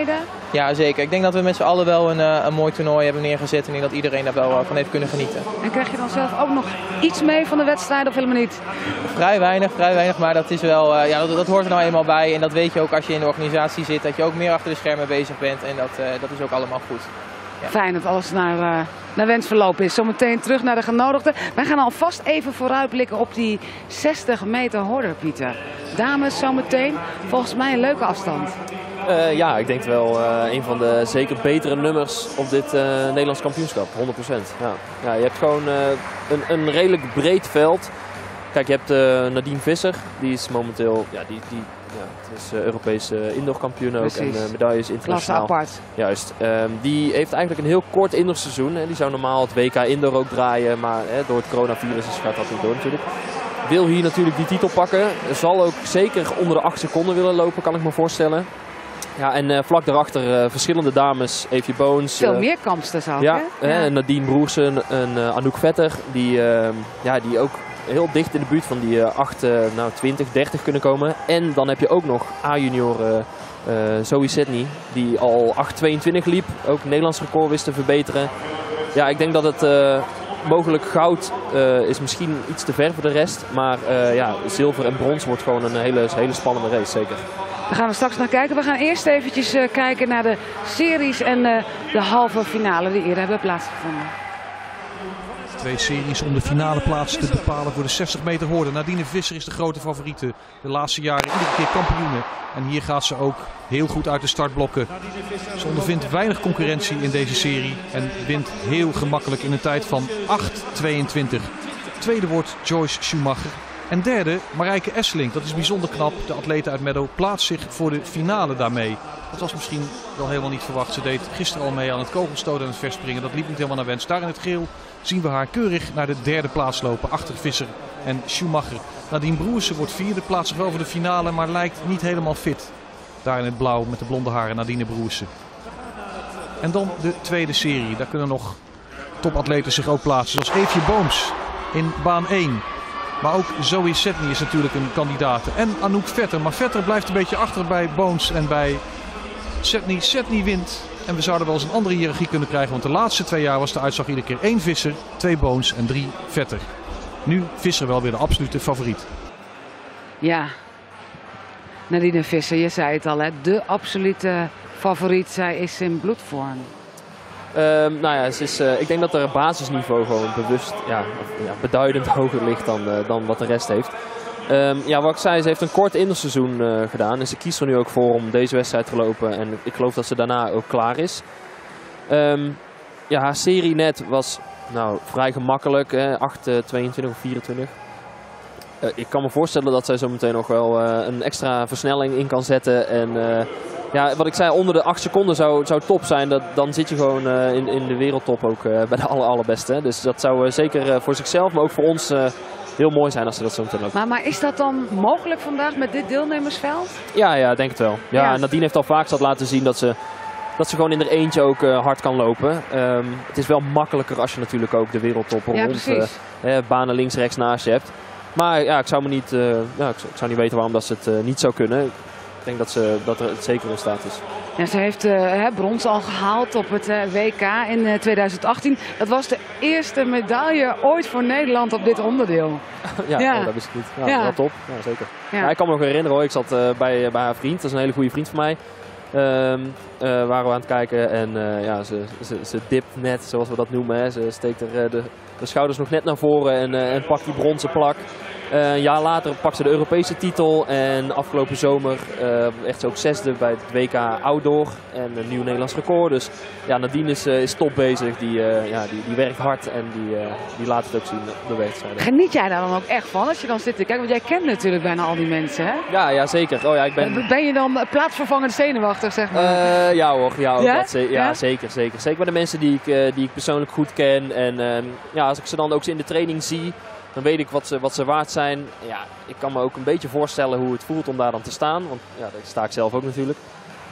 Ja, zeker. Ik denk dat we met z'n allen wel een mooi toernooi hebben neergezet. En ik denk dat iedereen daar wel van heeft kunnen genieten. En krijg je dan zelf ook nog iets mee van de wedstrijd of helemaal niet? Vrij weinig. Maar dat is wel, dat hoort er nou eenmaal bij. En dat weet je ook als je in de organisatie zit. Dat je ook meer achter de schermen bezig bent. En dat is ook allemaal goed. Ja. Fijn dat alles naar wens verlopen is. Zometeen terug naar de genodigden. Wij gaan alvast even vooruitblikken op die 60 meter horde, Pieter. Dames zometeen. Volgens mij een leuke afstand. Ja, ik denk wel een van de zeker betere nummers op dit Nederlands kampioenschap. 100%. Ja, je hebt gewoon een redelijk breed veld. Kijk, je hebt Nadine Visser. Die is momenteel... het is Europees indoorkampioen ook. Precies. En medailles internationaal. Klasse apart. Juist. Die heeft eigenlijk een heel kort indoorseizoen. Die zou normaal het WK Indoor ook draaien. Maar door het coronavirus gaat dat niet door natuurlijk. Wil hier natuurlijk die titel pakken. Zal ook zeker onder de 8 seconden willen lopen, kan ik me voorstellen. Ja, en vlak daarachter verschillende dames. Evie Boons. Veel meer kampsters ook, ja, hè? Ja. Nadine Broersen en Anouk Vetter. Die ook heel dicht in de buurt van die 20, 30 kunnen komen. En dan heb je ook nog A-junior Zoe Sidney. Die al 8.22 liep. Ook het Nederlands record wist te verbeteren. Ja, ik denk dat het... mogelijk goud is misschien iets te ver voor de rest. Maar zilver en brons wordt gewoon een hele spannende race, zeker. Daar gaan we straks naar kijken. We gaan eerst eventjes kijken naar de series en de halve finale die eerder hebben plaatsgevonden. 2 series om de finale plaats te bepalen voor de 60 meter horde. Nadine Visser is de grote favoriete. De laatste jaren iedere keer kampioene. En hier gaat ze ook heel goed uit de startblokken. Ze ondervindt weinig concurrentie in deze serie. En wint heel gemakkelijk in een tijd van 8.22. Tweede wordt Joyce Schumacher. En derde Marijke Esseling. Dat is bijzonder knap. De atlete uit Meadow plaatst zich voor de finale daarmee. Dat was misschien wel helemaal niet verwacht. Ze deed gisteren al mee aan het kogelstoten en het verspringen. Dat liep niet helemaal naar wens. Daar in het geel zien we haar keurig naar de derde plaats lopen. Achter Visser en Schumacher. Nadine Broersen wordt vierde. Plaatst zich wel voor de finale, maar lijkt niet helemaal fit. Daar in het blauw met de blonde haren Nadine Broersen. En dan de tweede serie. Daar kunnen nog topatleten zich ook plaatsen. Zoals Evie Boons in baan 1. Maar ook Zoe Sidney is natuurlijk een kandidaat. En Anouk Vetter. Maar Vetter blijft een beetje achter bij Boons en bij Sidney. Sidney wint. En we zouden wel eens een andere hiërarchie kunnen krijgen. Want de laatste 2 jaar was de uitslag iedere keer 1 Visser, 2 Boons en 3 Vetter. Nu Visser wel weer de absolute favoriet. Ja, Nadine Visser, je zei het al, hè? De absolute favoriet. Zij is in bloedvorm. Ik denk dat haar basisniveau gewoon bewust beduidend hoger ligt dan wat de rest heeft. Wat ik zei, ze heeft een kort indoorseizoen gedaan. En ze kiest er nu ook voor om deze wedstrijd te lopen. En ik geloof dat ze daarna ook klaar is. Haar serie net was vrij gemakkelijk. 8.22 of 24. Ik kan me voorstellen dat zij zo meteen nog wel een extra versnelling in kan zetten. En wat ik zei, onder de 8 seconden zou top zijn. Dan zit je gewoon in de wereldtop ook bij de allerbeste. Dus dat zou zeker voor zichzelf, maar ook voor ons heel mooi zijn als ze dat zo meteen ook. Maar is dat dan mogelijk vandaag met dit deelnemersveld? Ja, denk het wel. Ja. Nadine heeft al vaak laten zien dat ze gewoon in er eentje ook hard kan lopen. Het is wel makkelijker als je natuurlijk ook de wereldtop rond banen links, rechts naast je hebt. Maar ik zou niet weten waarom dat ze het niet zou kunnen. Ik denk dat er het zeker in staat is. Ja, ze heeft brons al gehaald op het WK in 2018. Dat was de eerste medaille ooit voor Nederland op dit onderdeel. Dat wist ik niet. Wel top. Ja, zeker. Ja. Ja, ik kan me nog herinneren hoor. Ik zat bij haar vriend. Dat is een hele goede vriend van mij. Waren we aan het kijken en ze dipt net, zoals we dat noemen. Hè. Ze steekt er de schouders nog net naar voren en pakt die bronzen plak. Een jaar later pakt ze de Europese titel en afgelopen zomer echt ook 6e bij het WK Outdoor en een nieuw Nederlands record. Dus Nadine is top bezig, die werkt hard en die laat het ook zien op de wedstrijden. Geniet jij daar dan ook echt van als je dan zit te kijken? Want jij kent natuurlijk bijna al die mensen, hè? Ja, zeker. Ben je dan plaatsvervangend zenuwachtig, zeg maar? Zeker. Zeker bij de mensen die ik persoonlijk goed ken en als ik ze dan ook in de training zie, dan weet ik wat ze waard zijn. Ja, ik kan me ook een beetje voorstellen hoe het voelt om daar dan te staan. Want daar sta ik zelf ook natuurlijk.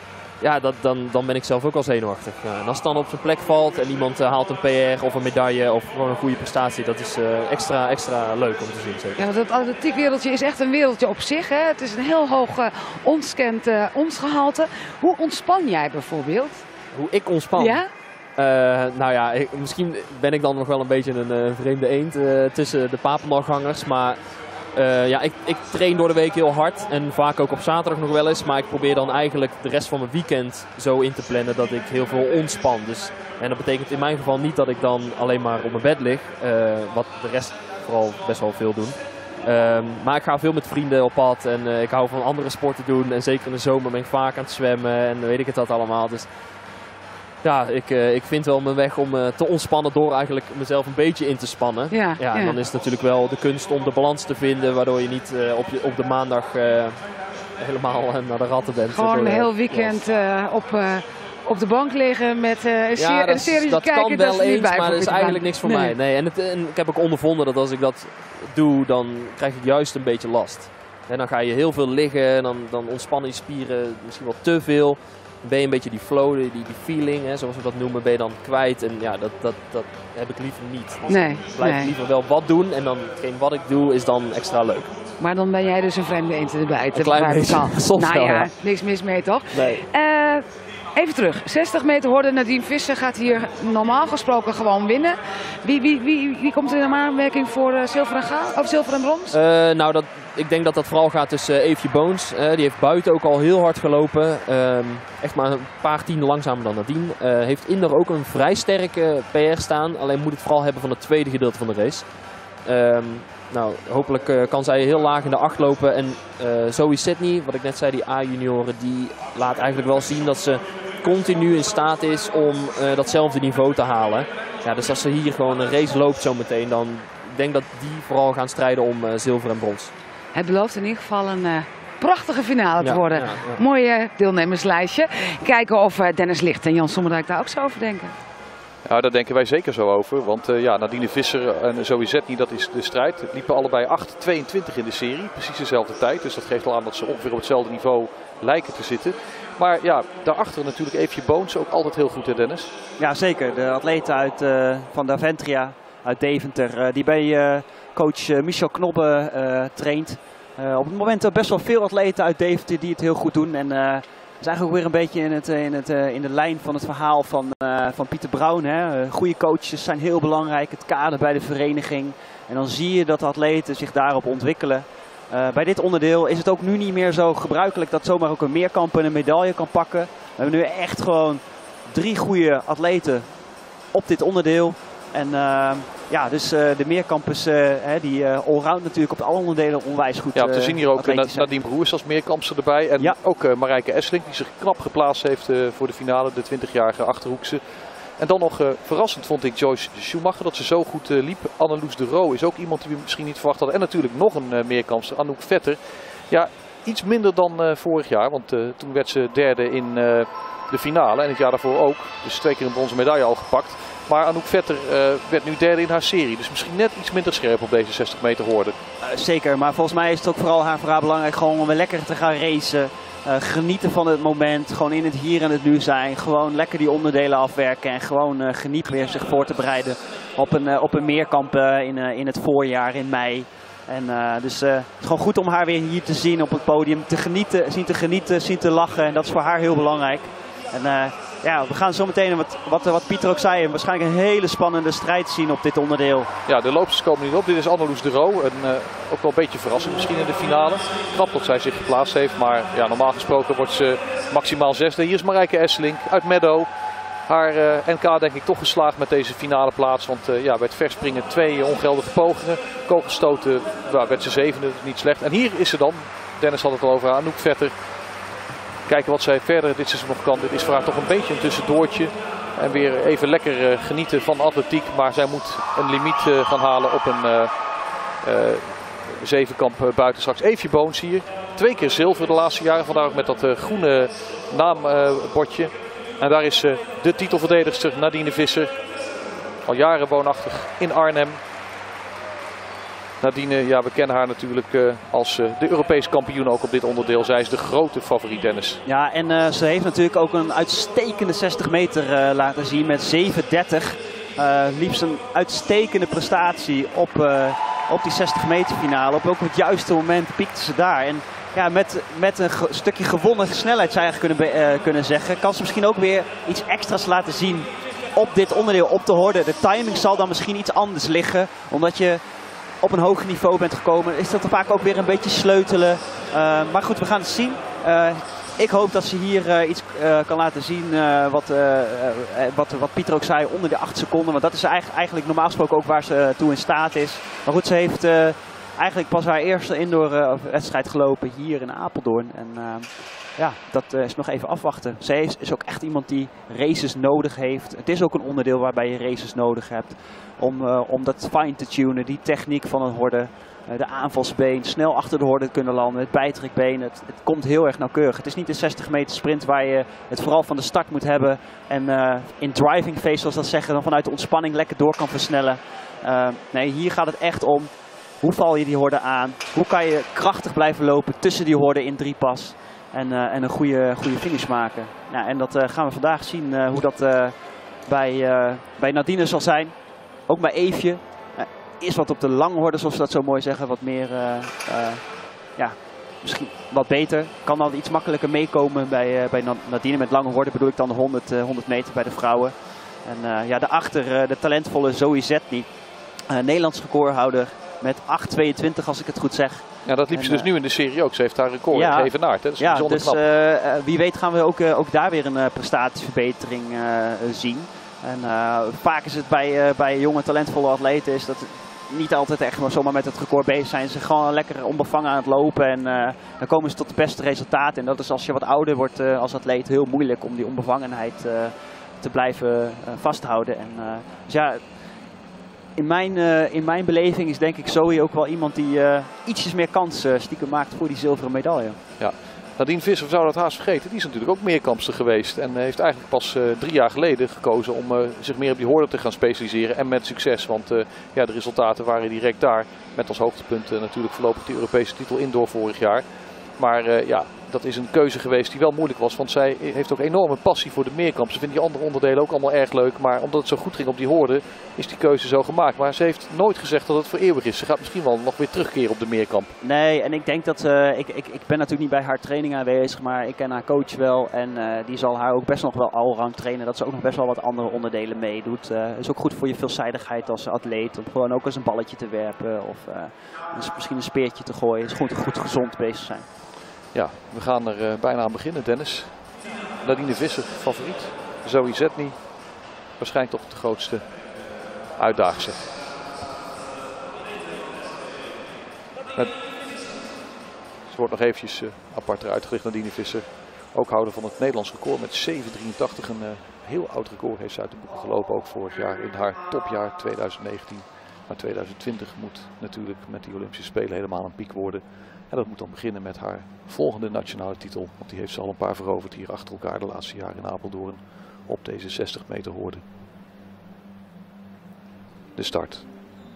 ja, dan ben ik zelf ook al zenuwachtig. En als het dan op zijn plek valt en iemand haalt een PR of een medaille of gewoon een goede prestatie, dat is extra leuk om te zien. Zeker. Ja, want het atletiekwereldje is echt een wereldje op zich. Hè? Het is een heel hoog onscand onsgehalte. Hoe ontspan jij bijvoorbeeld? Hoe ik ontspan? Ja? Nou ja, misschien ben ik dan nog wel een beetje een vreemde eend tussen de Papendalgangers, maar ja, ik train door de week heel hard en vaak ook op zaterdag nog wel eens, maar ik probeer dan eigenlijk de rest van mijn weekend zo in te plannen dat ik heel veel ontspan. Dus, en dat betekent in mijn geval niet dat ik dan alleen maar op mijn bed lig, wat de rest vooral best wel veel doen. Maar ik ga veel met vrienden op pad en ik hou van andere sporten doen en zeker in de zomer ben ik vaak aan het zwemmen en weet ik het dat allemaal. Dus ja, ik vind wel mijn weg om te ontspannen door eigenlijk mezelf een beetje in te spannen. Ja, en dan is het natuurlijk wel de kunst om de balans te vinden, waardoor je niet op de maandag helemaal naar de ratten bent. Gewoon een heel weekend op de bank liggen met een serie dat kijken. Kan wel eens, maar dat is eigenlijk niks niks voor mij. Nee, en ik heb ook ondervonden dat als ik dat doe, dan krijg ik juist een beetje last. En dan ga je heel veel liggen, dan ontspannen je spieren misschien wel te veel. Ben je een beetje die flow, die feeling, hè, zoals we dat noemen, ben je dan kwijt. En ja, dat heb ik liever niet. Dus nee, ik blijf liever wel wat doen en dan hetgeen wat ik doe is dan extra leuk. Maar dan ben jij dus een vreemde eend in de bijt. Een klein beetje. Soms nou wel, ja, niks mis mee toch? Nee. Even terug, 60 meter horde. Nadine Visser gaat hier normaal gesproken gewoon winnen. Wie komt er in de aanmerking voor zilver en brons? Nou, ik denk dat dat vooral gaat tussen Eefje Boons. Die heeft buiten ook al heel hard gelopen. Echt maar een paar tienden langzamer dan Nadine. Heeft indoor ook een vrij sterke PR staan. Alleen moet het vooral hebben van het tweede gedeelte van de race. Nou, hopelijk kan zij heel laag in de 8 lopen. En Zoe Sydney, wat ik net zei, die A-junioren, die laat eigenlijk wel zien dat ze continu in staat is om datzelfde niveau te halen. Ja, dus als ze hier gewoon een race loopt zometeen, dan denk ik dat die vooral gaan strijden om zilver en brons. Het belooft in ieder geval een prachtige finale te worden. Ja. Mooi deelnemerslijstje. Kijken of Dennis Licht en Jan Sommerdijk daar ook zo over denken. Ja, daar denken wij zeker zo over. Want Nadine Visser en Zoe Sydney, dat is de strijd. Het liepen allebei 8:22 in de serie. Precies dezelfde tijd. Dus dat geeft al aan dat ze ongeveer op hetzelfde niveau lijken te zitten. Maar ja, daarachter natuurlijk Eefje Boons ook altijd heel goed, hè Dennis? Ja, zeker. De atlete van Daventria, uit Deventer, die bij coach Michel Knobbe traint. Op het moment best wel veel atleten uit Deventer die het heel goed doen. En dat is eigenlijk ook weer een beetje in de lijn van het verhaal van Pieter Brown. Hè. Goede coaches zijn heel belangrijk, het kader bij de vereniging. En dan zie je dat de atleten zich daarop ontwikkelen. Bij dit onderdeel is het ook nu niet meer zo gebruikelijk dat zomaar ook een meerkamper een medaille kan pakken. We hebben nu echt gewoon 3 goede atleten op dit onderdeel. En ja, dus de meerkampers, die allround natuurlijk op alle onderdelen onwijs goed. Ja, we zien hier ook Nadine Broers als meerkampster erbij. En ook Marijke Esslink, die zich knap geplaatst heeft voor de finale, de 20-jarige Achterhoekse. En dan nog verrassend vond ik Joyce Schumacher dat ze zo goed liep. Anneloes de Roo is ook iemand die we misschien niet verwacht hadden. En natuurlijk nog een meerkampster, Anouk Vetter. Ja, iets minder dan vorig jaar, want toen werd ze derde in de finale. En het jaar daarvoor ook. Dus 2 keer een bronzen medaille al gepakt. Maar Anouk Vetter werd nu derde in haar serie. Dus misschien net iets minder scherp op deze 60 meter horde. Zeker, maar volgens mij is het ook vooral voor haar belangrijk gewoon om lekker te gaan racen. Genieten van het moment, gewoon in het hier en het nu zijn. Gewoon lekker die onderdelen afwerken en gewoon genieten weer zich voor te bereiden op een meerkamp in het voorjaar in mei. En dus het is gewoon goed om haar weer hier te zien op het podium, zien te lachen. En dat is voor haar heel belangrijk. En ja, we gaan zo meteen, wat Pieter ook zei, waarschijnlijk een hele spannende strijd zien op dit onderdeel. Ja, de loopsters komen niet op. Dit is Anneloes de Roo. Ook wel een beetje verrassend misschien in de finale. Knap dat zij zich geplaatst heeft, maar ja, normaal gesproken wordt ze maximaal 6e. Hier is Marijke Esselink uit Meadow. Haar NK denk ik toch geslaagd met deze finale plaats. Want ja, bij het verspringen 2 ongeldige pogingen. Kogelstoten werd ze 7e, niet slecht. En hier is ze dan, Dennis had het al over, Anouk Vetter. Kijken wat zij verder dit seizoen nog kan. Dit is voor haar toch een beetje een tussendoortje. En weer even lekker genieten van atletiek. Maar zij moet een limiet gaan halen op een zevenkamp buiten straks. Eefje Boons hier. 2 keer zilver de laatste jaren. Vandaar ook met dat groene naambordje. En daar is de titelverdedigster Nadine Visser. Al jaren woonachtig in Arnhem. Nadine, ja, we kennen haar natuurlijk als de Europese kampioen ook op dit onderdeel. Zij is de grote favoriet, Dennis. Ja, en ze heeft natuurlijk ook een uitstekende 60 meter laten zien met 7:30. Liefst een uitstekende prestatie op die 60 meter finale. Op het juiste moment piekte ze daar. En ja, met een stukje gewonnen snelheid zou je eigenlijk kunnen zeggen. Kan ze misschien ook weer iets extra's laten zien op dit onderdeel, op de horde. De timing zal dan misschien iets anders liggen. Omdat je op een hoger niveau bent gekomen. Is dat er vaak ook weer een beetje sleutelen. Maar goed, we gaan het zien. Ik hoop dat ze hier iets kan laten zien wat Pieter ook zei, onder de 8 seconden. Want dat is eigenlijk normaal gesproken ook waar ze toe in staat is. Maar goed, ze heeft eigenlijk pas haar eerste indoor wedstrijd gelopen hier in Apeldoorn. En ja, dat is nog even afwachten. Ze is ook echt iemand die races nodig heeft. Het is ook een onderdeel waarbij je races nodig hebt. Om dat fine te tunen, die techniek van een horde. De aanvalsbeen, snel achter de horde kunnen landen, het bijtrekbeen. Het komt heel erg nauwkeurig. Het is niet een 60 meter sprint waar je het vooral van de start moet hebben. En in driving phase, zoals dat zeggen, dan vanuit de ontspanning lekker door kan versnellen. Nee, hier gaat het echt om. Hoe val je die horde aan? Hoe kan je krachtig blijven lopen tussen die horde in 3 pas? En een goede finish maken. Ja, en dat gaan we vandaag zien hoe dat bij Nadine zal zijn. Ook bij Eefje. Is wat op de lange horde, zoals we dat zo mooi zeggen, wat meer, ja, misschien wat beter. Kan dan iets makkelijker meekomen bij Nadine. Met lange horde bedoel ik dan de 100 meter bij de vrouwen. En ja, daarachter de talentvolle Zoe Zetny, Nederlands recordhouder met 8:22 als ik het goed zeg. Ja, dat liep ze dus nu in de serie ook. Ze heeft haar record geëvenaard. Dat is bijzonder knap. Wie weet gaan we ook daar weer een prestatieverbetering zien. En vaak is het bij jonge talentvolle atleten is dat niet altijd echt maar zomaar met het record bezig zijn. Ze gewoon lekker onbevangen aan het lopen en dan komen ze tot de beste resultaten. En dat is als je wat ouder wordt als atleet heel moeilijk om die onbevangenheid te blijven vasthouden. En dus ja, in mijn beleving is denk ik Zoe ook wel iemand die ietsjes meer kans stiekem maakt voor die zilveren medaille. Ja. Nadine Visser, we zouden dat haast vergeten, die is natuurlijk ook meerkampster geweest. En heeft eigenlijk pas 3 jaar geleden gekozen om zich meer op die horde te gaan specialiseren. En met succes, want ja, de resultaten waren direct daar. Met als hoogtepunt natuurlijk voorlopig de Europese titel indoor vorig jaar. Maar ja, dat is een keuze geweest die wel moeilijk was. Want zij heeft ook enorme passie voor de meerkamp. Ze vindt die andere onderdelen ook allemaal erg leuk. Maar omdat het zo goed ging op die horde, is die keuze zo gemaakt. Maar ze heeft nooit gezegd dat het voor eeuwig is. Ze gaat misschien wel nog weer terugkeren op de meerkamp. Nee, en ik denk dat ik ben natuurlijk niet bij haar training aanwezig. Maar ik ken haar coach wel. En die zal haar ook best nog wel allround trainen. Dat ze ook nog best wel wat andere onderdelen meedoet. Is ook goed voor je veelzijdigheid als atleet. Om gewoon ook eens een balletje te werpen. Of misschien een speertje te gooien. Is goed gezond bezig zijn. Ja, we gaan er bijna aan beginnen, Dennis. Nadine Visser, favoriet. Zoe Zetny, waarschijnlijk toch de grootste uitdagster. Ze wordt nog eventjes apart eruit gelicht, Nadine Visser. Ook houder van het Nederlands record met 7:83. Een heel oud record heeft ze uit de boeken gelopen, ook vorig jaar in haar topjaar 2019. Maar 2020 moet natuurlijk met die Olympische Spelen helemaal een piek worden. En dat moet dan beginnen met haar volgende nationale titel. Want die heeft ze al een paar veroverd hier achter elkaar de laatste jaren in Apeldoorn. Op deze 60 meter horde. De start.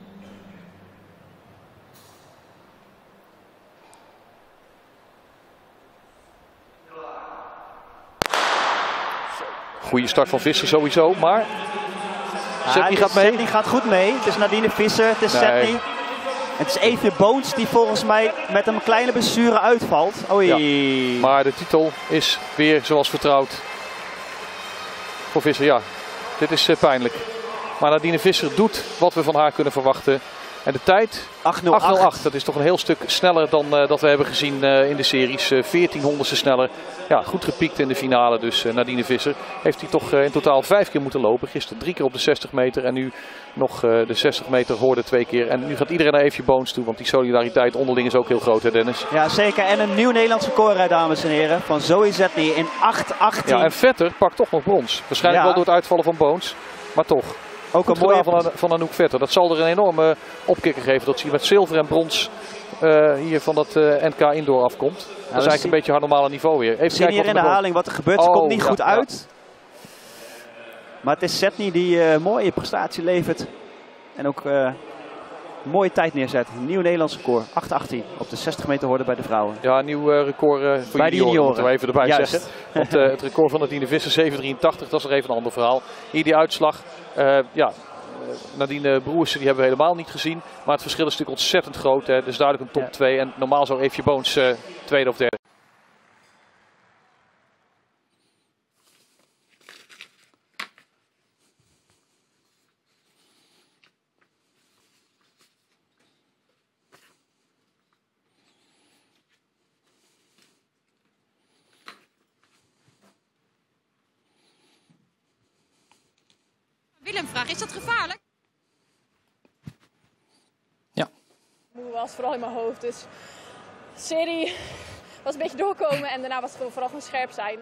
Goede start van Visser sowieso, maar Zetny gaat mee. Zetny gaat goed mee. Het is Nadine Visser, het is Zetny. Het is even Boons die volgens mij met een kleine blessure uitvalt. Oei. Ja, maar de titel is weer zoals vertrouwd voor Visser. Ja, dit is pijnlijk. Maar Nadine Visser doet wat we van haar kunnen verwachten. En de tijd? 8:08. Dat is toch een heel stuk sneller dan dat we hebben gezien in de series. 1400ste sneller. Ja, goed gepiekt in de finale. Dus Nadine Visser heeft hij toch in totaal 5 keer moeten lopen. Gisteren 3 keer op de 60 meter. En nu nog de 60 meter horde 2 keer. En nu gaat iedereen naar Eefje Boons toe. Want die solidariteit onderling is ook heel groot, hè Dennis? Ja, zeker. En een nieuw Nederlands record, dames en heren. Van Zoe Zetny in 8:18. Ja, en Vetter pakt toch nog brons. Waarschijnlijk wel door het uitvallen van Boons. Maar toch. Ook een mooie van Anouk Vetter. Dat zal er een enorme opkikker geven. Dat ze met zilver en brons hier van dat NK Indoor afkomt. Dat is eigenlijk een beetje haar normale niveau weer. We zien hier in de herhaling wat er gebeurt. Ze komt niet goed uit. Maar het is Zetny die mooie prestatie levert. En ook mooie tijd neerzet. Een nieuw Nederlands record. 8:18 op de 60 meter horde bij de vrouwen. Ja, een nieuw record voor bij de junioren, moeten we even erbij Juist. zeggen. Want het record van Nadine Visser, 7:83, dat is nog even een ander verhaal. Hier die uitslag, Nadine Broersen, die hebben we helemaal niet gezien. Maar het verschil is natuurlijk ontzettend groot. Hè. Dus duidelijk een top 2. En normaal zou Eefje Boons tweede of derde. Willem vraagt, is dat gevaarlijk? Moe was vooral in mijn hoofd, dus de serie was een beetje doorkomen en daarna was het vooral gewoon scherp zijn.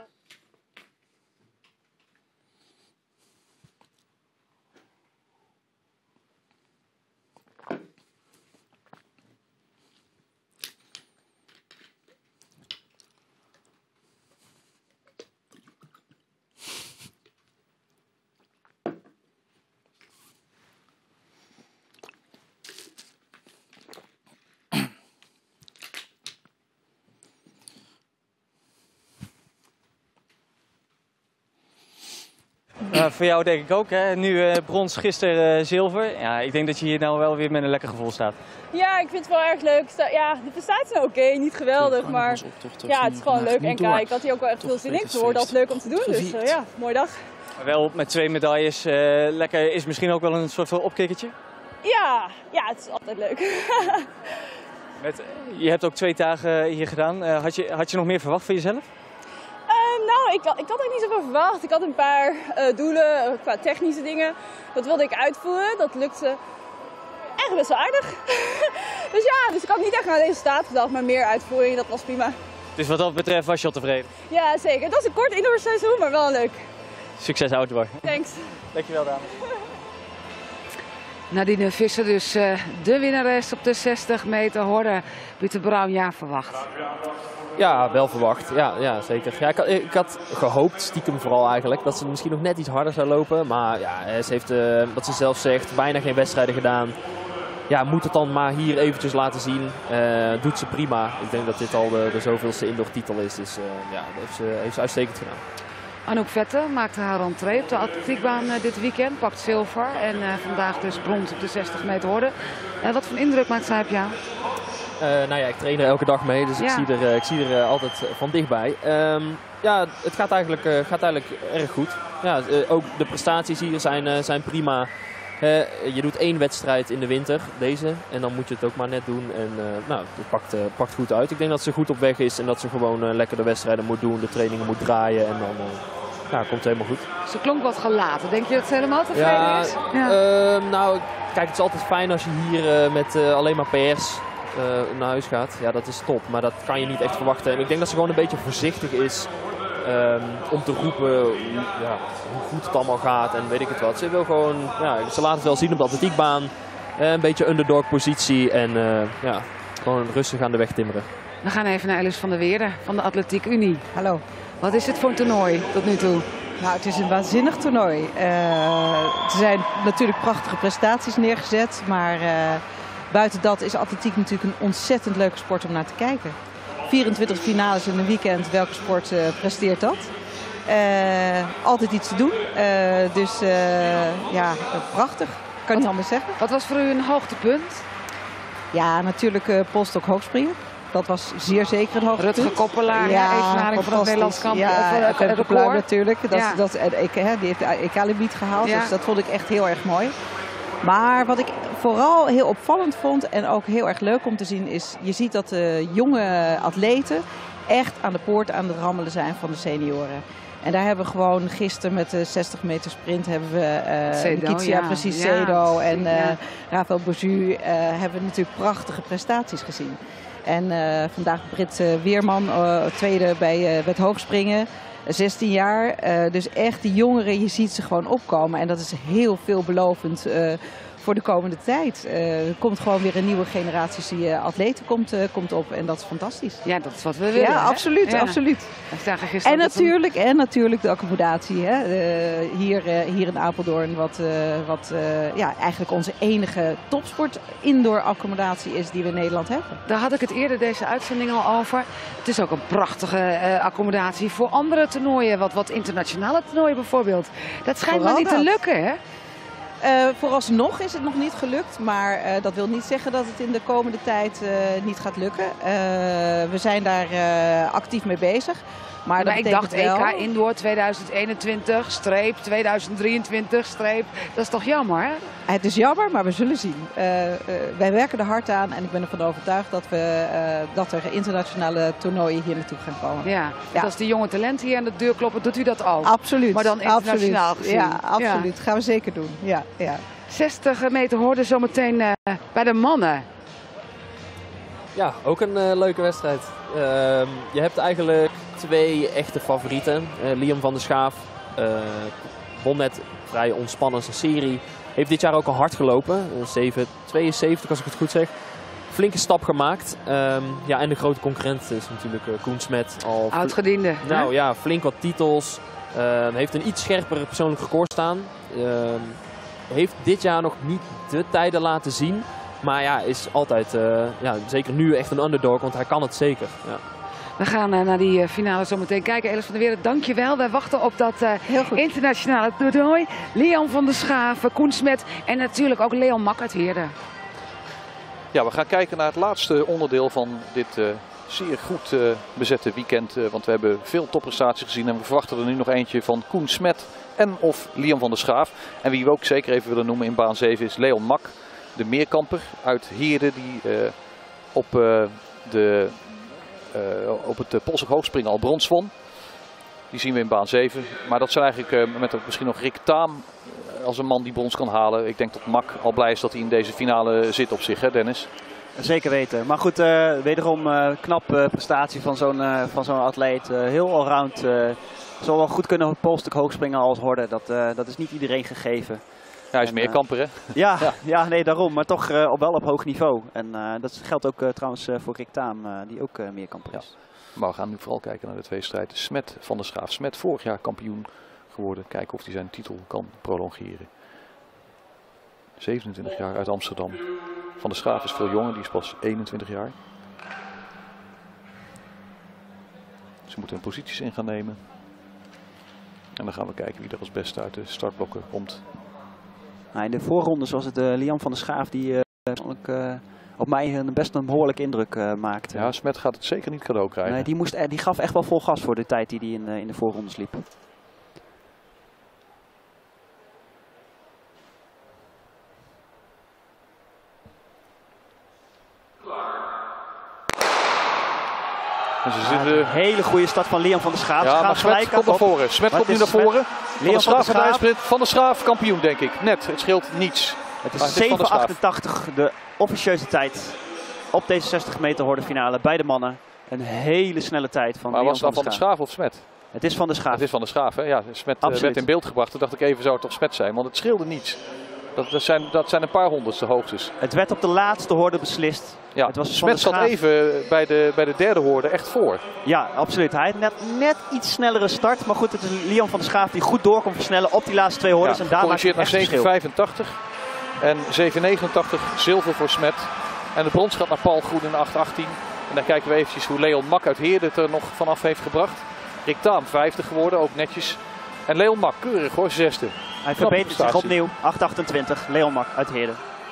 Voor jou denk ik ook, hè? Nu brons, gisteren zilver. Ja, ik denk dat je hier nou wel weer met een lekker gevoel staat. Ja, ik vind het wel erg leuk. Ja, de prestaties zijn oké, niet geweldig, maar ja, het is gewoon leuk. En kijk, ik had hier ook wel echt veel zin in. Het wordt altijd leuk om te doen, dus ja, mooie dag. Maar wel met 2 medailles, lekker is misschien ook wel een soort van opkikkertje? Ja, het is altijd leuk. Je hebt ook 2 dagen hier gedaan. Had je nog meer verwacht van jezelf? Nou, ik had ook niet zoveel verwacht. Ik had een paar doelen qua technische dingen. Dat wilde ik uitvoeren. Dat lukte echt best wel aardig. dus ik had niet echt aan het resultaat gedacht, maar meer uitvoering. Dat was prima. Dus wat dat betreft was je al tevreden? Ja, zeker. Het was een kort indoorseizoen, maar wel leuk. Succes outdoor. Thanks. Dankjewel, dames. Nadine Visser dus de winnares op de 60 meter horde. Pieter Brown, ja, verwacht. Ja, wel verwacht. Ja, zeker. Ja, ik had gehoopt, stiekem vooral eigenlijk, dat ze misschien nog net iets harder zou lopen. Maar ja, ze heeft, wat ze zelf zegt, bijna geen wedstrijden gedaan. Ja, moet het dan maar hier eventjes laten zien. Doet ze prima. Ik denk dat dit al de zoveelste indoor-titel is. Dus ja, dat heeft ze uitstekend gedaan. Anouk Vetten maakte haar rentree op de atletiekbaan dit weekend. Pakt zilver en vandaag dus brons op de 60 meter horde. Wat voor indruk maakt zij op jou? Nou ja, ik train er elke dag mee, dus ik zie er altijd van dichtbij. Ja, het gaat eigenlijk erg goed. Ja, ook de prestaties hier zijn prima. Je doet 1 wedstrijd in de winter, deze, en dan moet je het ook maar net doen. En nou, het pakt goed uit. Ik denk dat ze goed op weg is en dat ze gewoon lekker de wedstrijden moet doen, de trainingen moet draaien en dan komt het helemaal goed. Ze klonk wat gelaten. Denk je dat ze helemaal tevreden is? Ja. Nou, kijk, het is altijd fijn als je hier met alleen maar PR's naar huis gaat. Ja, dat is top, maar dat kan je niet echt verwachten. En ik denk dat ze gewoon een beetje voorzichtig is om te roepen hoe goed het allemaal gaat en weet ik het wat. Ze wil gewoon, ze laat het wel zien op de atletiekbaan. Een beetje underdog positie en gewoon rustig aan de weg timmeren. We gaan even naar Alice van der Weerde van de Atletiek Unie. Hallo. Wat is dit voor een toernooi tot nu toe? Nou, het is een waanzinnig toernooi. Er zijn natuurlijk prachtige prestaties neergezet, maar buiten dat is atletiek natuurlijk een ontzettend leuke sport om naar te kijken. 24 finales in een weekend, welke sport presteert dat? Altijd iets te doen, dus prachtig, kan niet anders zeggen. Wat was voor u een hoogtepunt? Ja, natuurlijk polstok hoogspringen. Dat was zeer zeker het hoogtepunt. Rutger Koppelaar, evenaring van het Nederlands kampioen. Ja, record natuurlijk. Die heeft de EK-limiet gehaald, dus dat vond ik echt heel erg mooi. Maar wat ik vooral heel opvallend vond en ook heel erg leuk om te zien is, je ziet dat de jonge atleten echt aan de poort aan het rammelen zijn van de senioren. En daar hebben we gewoon gisteren met de 60 meter sprint hebben we Cedo en Rafael Bourju hebben we natuurlijk prachtige prestaties gezien. En vandaag Brit Weerman, tweede bij het hoogspringen. 16 jaar, dus echt die jongeren, je ziet ze gewoon opkomen. En dat is heel veelbelovend voor de komende tijd. Er komt gewoon weer een nieuwe generatie atleten komt op en dat is fantastisch. Ja, dat is wat we willen. Ja, absoluut, absoluut. En natuurlijk de accommodatie. Hè. Hier in Apeldoorn, wat eigenlijk onze enige topsport indoor accommodatie is die we in Nederland hebben. Daar had ik het eerder deze uitzending al over. Het is ook een prachtige accommodatie voor andere toernooien, wat internationale toernooien bijvoorbeeld. Dat schijnt maar niet te lukken, hè? Vooralsnog is het nog niet gelukt, maar dat wil niet zeggen dat het in de komende tijd niet gaat lukken. We zijn daar actief mee bezig. Maar ik dacht EK Indoor 2021, streep 2023, streep. Dat is toch jammer, hè? Het is jammer, maar we zullen zien. Wij werken er hard aan en ik ben ervan overtuigd dat er internationale toernooien hier naartoe gaan komen. Ja, dus als die jonge talenten hier aan de deur kloppen, doet u dat ook? Absoluut. Maar dan internationaal gezien? Ja, absoluut. Dat gaan we zeker doen. Ja. 60 meter horde zometeen bij de mannen. Ja, ook een leuke wedstrijd. Je hebt eigenlijk 2 echte favorieten. Liam van der Schaaf won net vrij ontspannen zijn serie. Heeft dit jaar ook al hard gelopen. 7,72 als ik het goed zeg. Flinke stap gemaakt. En de grote concurrent is natuurlijk Koen Smet. Oudgediende. Nou ja, flink wat titels. Heeft een iets scherper persoonlijk record staan. Heeft dit jaar nog niet de tijden laten zien. Maar ja, is altijd, zeker nu echt een underdog, want hij kan het zeker. Ja. We gaan naar die finale zo meteen kijken. Elis van der Weerde, dankjewel. Wij wachten op dat internationale toernooi. Liam van der Schaaf, Koen Smet en natuurlijk ook Leon Mak uit Heerde. Ja, we gaan kijken naar het laatste onderdeel van dit zeer goed bezette weekend. Want we hebben veel topprestaties gezien en we verwachten er nu nog eentje van Koen Smet en of Liam van der Schaaf. En wie we ook zeker even willen noemen in baan 7 is Leon Mak. De meerkamper uit Heerde die op het polshoog hoogspringen al brons won. Die zien we in baan 7. Maar dat zijn eigenlijk met misschien nog Rick Taam als een man die brons kan halen. Ik denk dat Mak al blij is dat hij in deze finale zit op zich, hè Dennis? Zeker weten. Maar goed, wederom knap prestatie van zo'n atleet. Heel allround. Zal wel goed kunnen polstuk hoogspringen als horde. Dat is niet iedereen gegeven. Ja, hij is meerkamper, hè? Nee, daarom. Maar toch wel op hoog niveau. En dat geldt ook trouwens voor Rick Taam, die ook meerkamper is. Ja. Maar we gaan nu vooral kijken naar de 2 strijders. Smet van der Schaaf. Smet vorig jaar kampioen geworden. Kijken of hij zijn titel kan prolongeren. 27 jaar uit Amsterdam. Van der Schaaf is veel jonger, die is pas 21 jaar. Ze moeten hun posities in gaan nemen. En dan gaan we kijken wie er als beste uit de startblokken komt. In de voorrondes was het Liam van der Schaaf die op mij best een behoorlijke indruk maakte. Ja, Smet gaat het zeker niet cadeau krijgen. Nee, die gaf echt wel vol gas voor de tijd die hij in de voorrondes liep. Een hele goede start van Liam van der Schaaf. Ja, maar Smet komt naar voren. Smet komt nu naar voren. Liam van der Schaaf. Van der Schaaf kampioen, denk ik. Net, het scheelt niets. Het is 7,88 de officieuze tijd op deze 60 meter horde finale bij de mannen. Een hele snelle tijd van Liam van der Schaaf. Maar was het van der Schaaf of Smet? Het is van der Schaaf. Het is van der Schaaf, hè? Ja, Smet werd in beeld gebracht. Toen dacht ik even, zou het toch Smet zijn? Want het scheelde niets. Dat zijn een paar honderdste hoogtes. Het werd op de laatste horde beslist. Ja, Smet zat even bij de derde horde echt voor. Ja, absoluut. Hij had net iets snellere start. Maar goed, het is Liam van der Schaaf die goed door kon versnellen op die laatste 2 hordes. Ja, en daar maakt het naar 7,85 en 7,89 zilver voor Smet. En de brons gaat naar Paul Groen in 8,18. En dan kijken we eventjes hoe Leon Mak uit Heerde het er nog vanaf heeft gebracht. Rick Taam 50 geworden, ook netjes. En Leon Mak, keurig hoor, 6e. Hij verbetert zich opnieuw, 8,28, Leon Mak uit Heerde.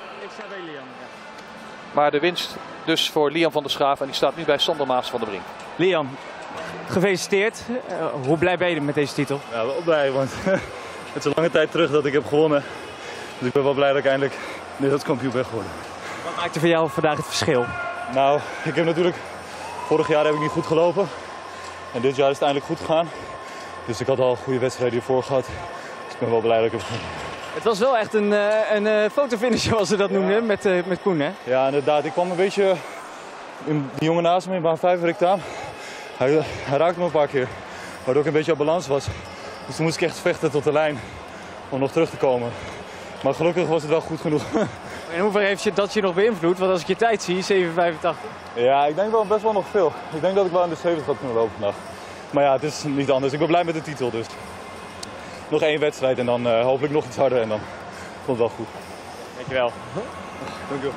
Maar de winst dus voor Liam van der Schaaf en die staat nu bij Sander Maas van der Brink. Liam, gefeliciteerd. Hoe blij ben je met deze titel? Ja, wel blij, want het is een lange tijd terug dat ik heb gewonnen. Dus ik ben wel blij dat ik eindelijk wereldkampioen ben geworden. Wat maakte voor jou vandaag het verschil? Nou, ik heb natuurlijk, vorig jaar heb ik niet goed gelopen. En dit jaar is het eindelijk goed gegaan. Dus ik had al goede wedstrijden hiervoor gehad. Dus ik ben wel blij dat ik heb gewonnen. Het was wel echt een fotofinish zoals ze dat noemden met Koen, hè? Ja, inderdaad. Ik kwam een beetje, die jongen naast me in baan 5, Rick Taam. Hij raakte me een paar keer, waardoor ik een beetje op balans was. Dus toen moest ik echt vechten tot de lijn om nog terug te komen. Maar gelukkig was het wel goed genoeg. In hoeverre heeft dat je nog beïnvloed? Want als ik je tijd zie, 7:85. Ja, ik denk wel best wel nog veel. Ik denk dat ik wel in de 70 had kunnen lopen vandaag. Maar ja, het is niet anders. Ik ben blij met de titel dus. Nog 1 wedstrijd en dan hopelijk nog iets harder en dan komt het wel goed. Dankjewel. Dankjewel.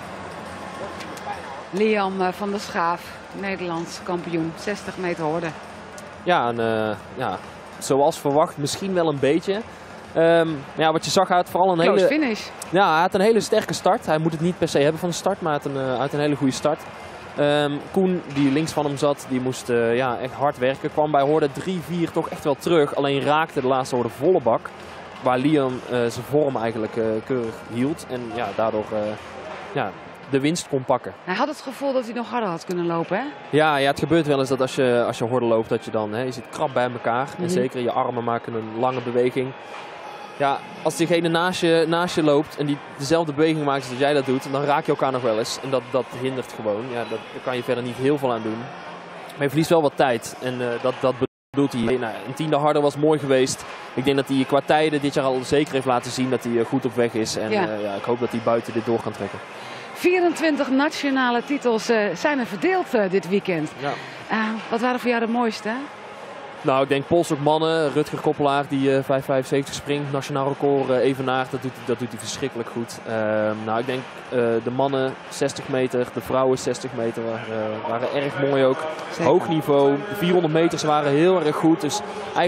Liam van der Schaaf, Nederlands kampioen, 60 meter horde. Ja, zoals verwacht misschien wel een beetje. Ja, wat je zag, hij had vooral een Close hele... finish. Ja, hij had een hele sterke start. Hij moet het niet per se hebben van de start, maar hij had een hele goede start. Koen, die links van hem zat, die moest echt hard werken. Kwam bij horde 3-4 toch echt wel terug. Alleen raakte de laatste horde volle bak. Waar Liam zijn vorm eigenlijk keurig hield. En ja, daardoor de winst kon pakken. Hij had het gevoel dat hij nog harder had kunnen lopen, hè? Ja, het gebeurt wel eens dat als je horde loopt, dat je dan, je zit krap bij elkaar. En zeker je armen maken een lange beweging. Ja, als diegene naast je loopt en die dezelfde beweging maakt als dat jij dat doet, dan raak je elkaar nog wel eens. En dat hindert gewoon. Ja, daar kan je verder niet heel veel aan doen. Maar je verliest wel wat tijd. En dat bedoelt hij. Nou, een 10e harder was mooi geweest. Ik denk dat hij qua tijden dit jaar al zeker heeft laten zien dat hij goed op weg is. En ik hoop dat hij buiten dit door kan trekken. 24 nationale titels zijn er verdeeld dit weekend. Ja. Wat waren voor jou de mooiste? Nou, ik denk polstok mannen, Rutger Koppelaar die 5,75 springt, nationaal record evenaart, dat doet hij verschrikkelijk goed. Nou, ik denk de mannen 60 meter, de vrouwen 60 meter waren erg mooi ook. Zeker. Hoog niveau, de 400 meters waren heel erg goed, dus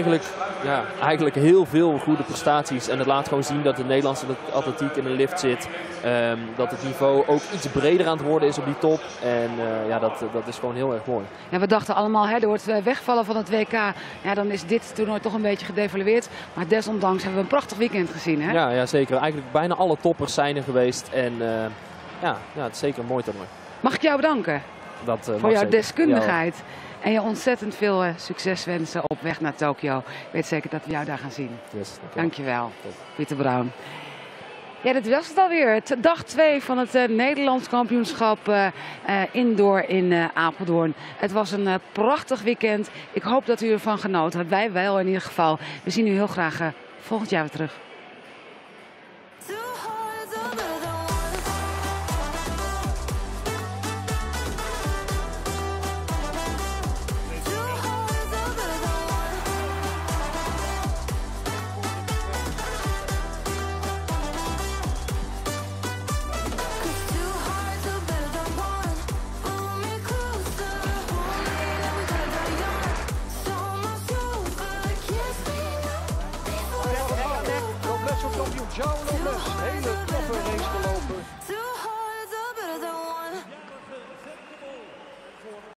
eigenlijk heel veel goede prestaties. En het laat gewoon zien dat de Nederlandse atletiek in een lift zit. Dat het niveau ook iets breder aan het worden is op die top. En dat is gewoon heel erg mooi. Ja, we dachten allemaal, door het wegvallen van het WK, dan is dit toernooi toch een beetje gedevalueerd. Maar desondanks hebben we een prachtig weekend gezien. Hè? Ja, zeker. Eigenlijk bijna alle toppers zijn er geweest. En het is zeker een mooi toernooi. Mag ik jou bedanken voor jouw deskundigheid. Ja. En je ontzettend veel succes wensen op weg naar Tokio. Ik weet zeker dat we jou daar gaan zien. Yes, dankjewel, Pieter Brown. Ja, dit was het alweer. Dag 2 van het Nederlands kampioenschap indoor in Apeldoorn. Het was een prachtig weekend. Ik hoop dat u ervan genoten hebt. Wij wel in ieder geval. We zien u heel graag volgend jaar weer terug. João Lopes.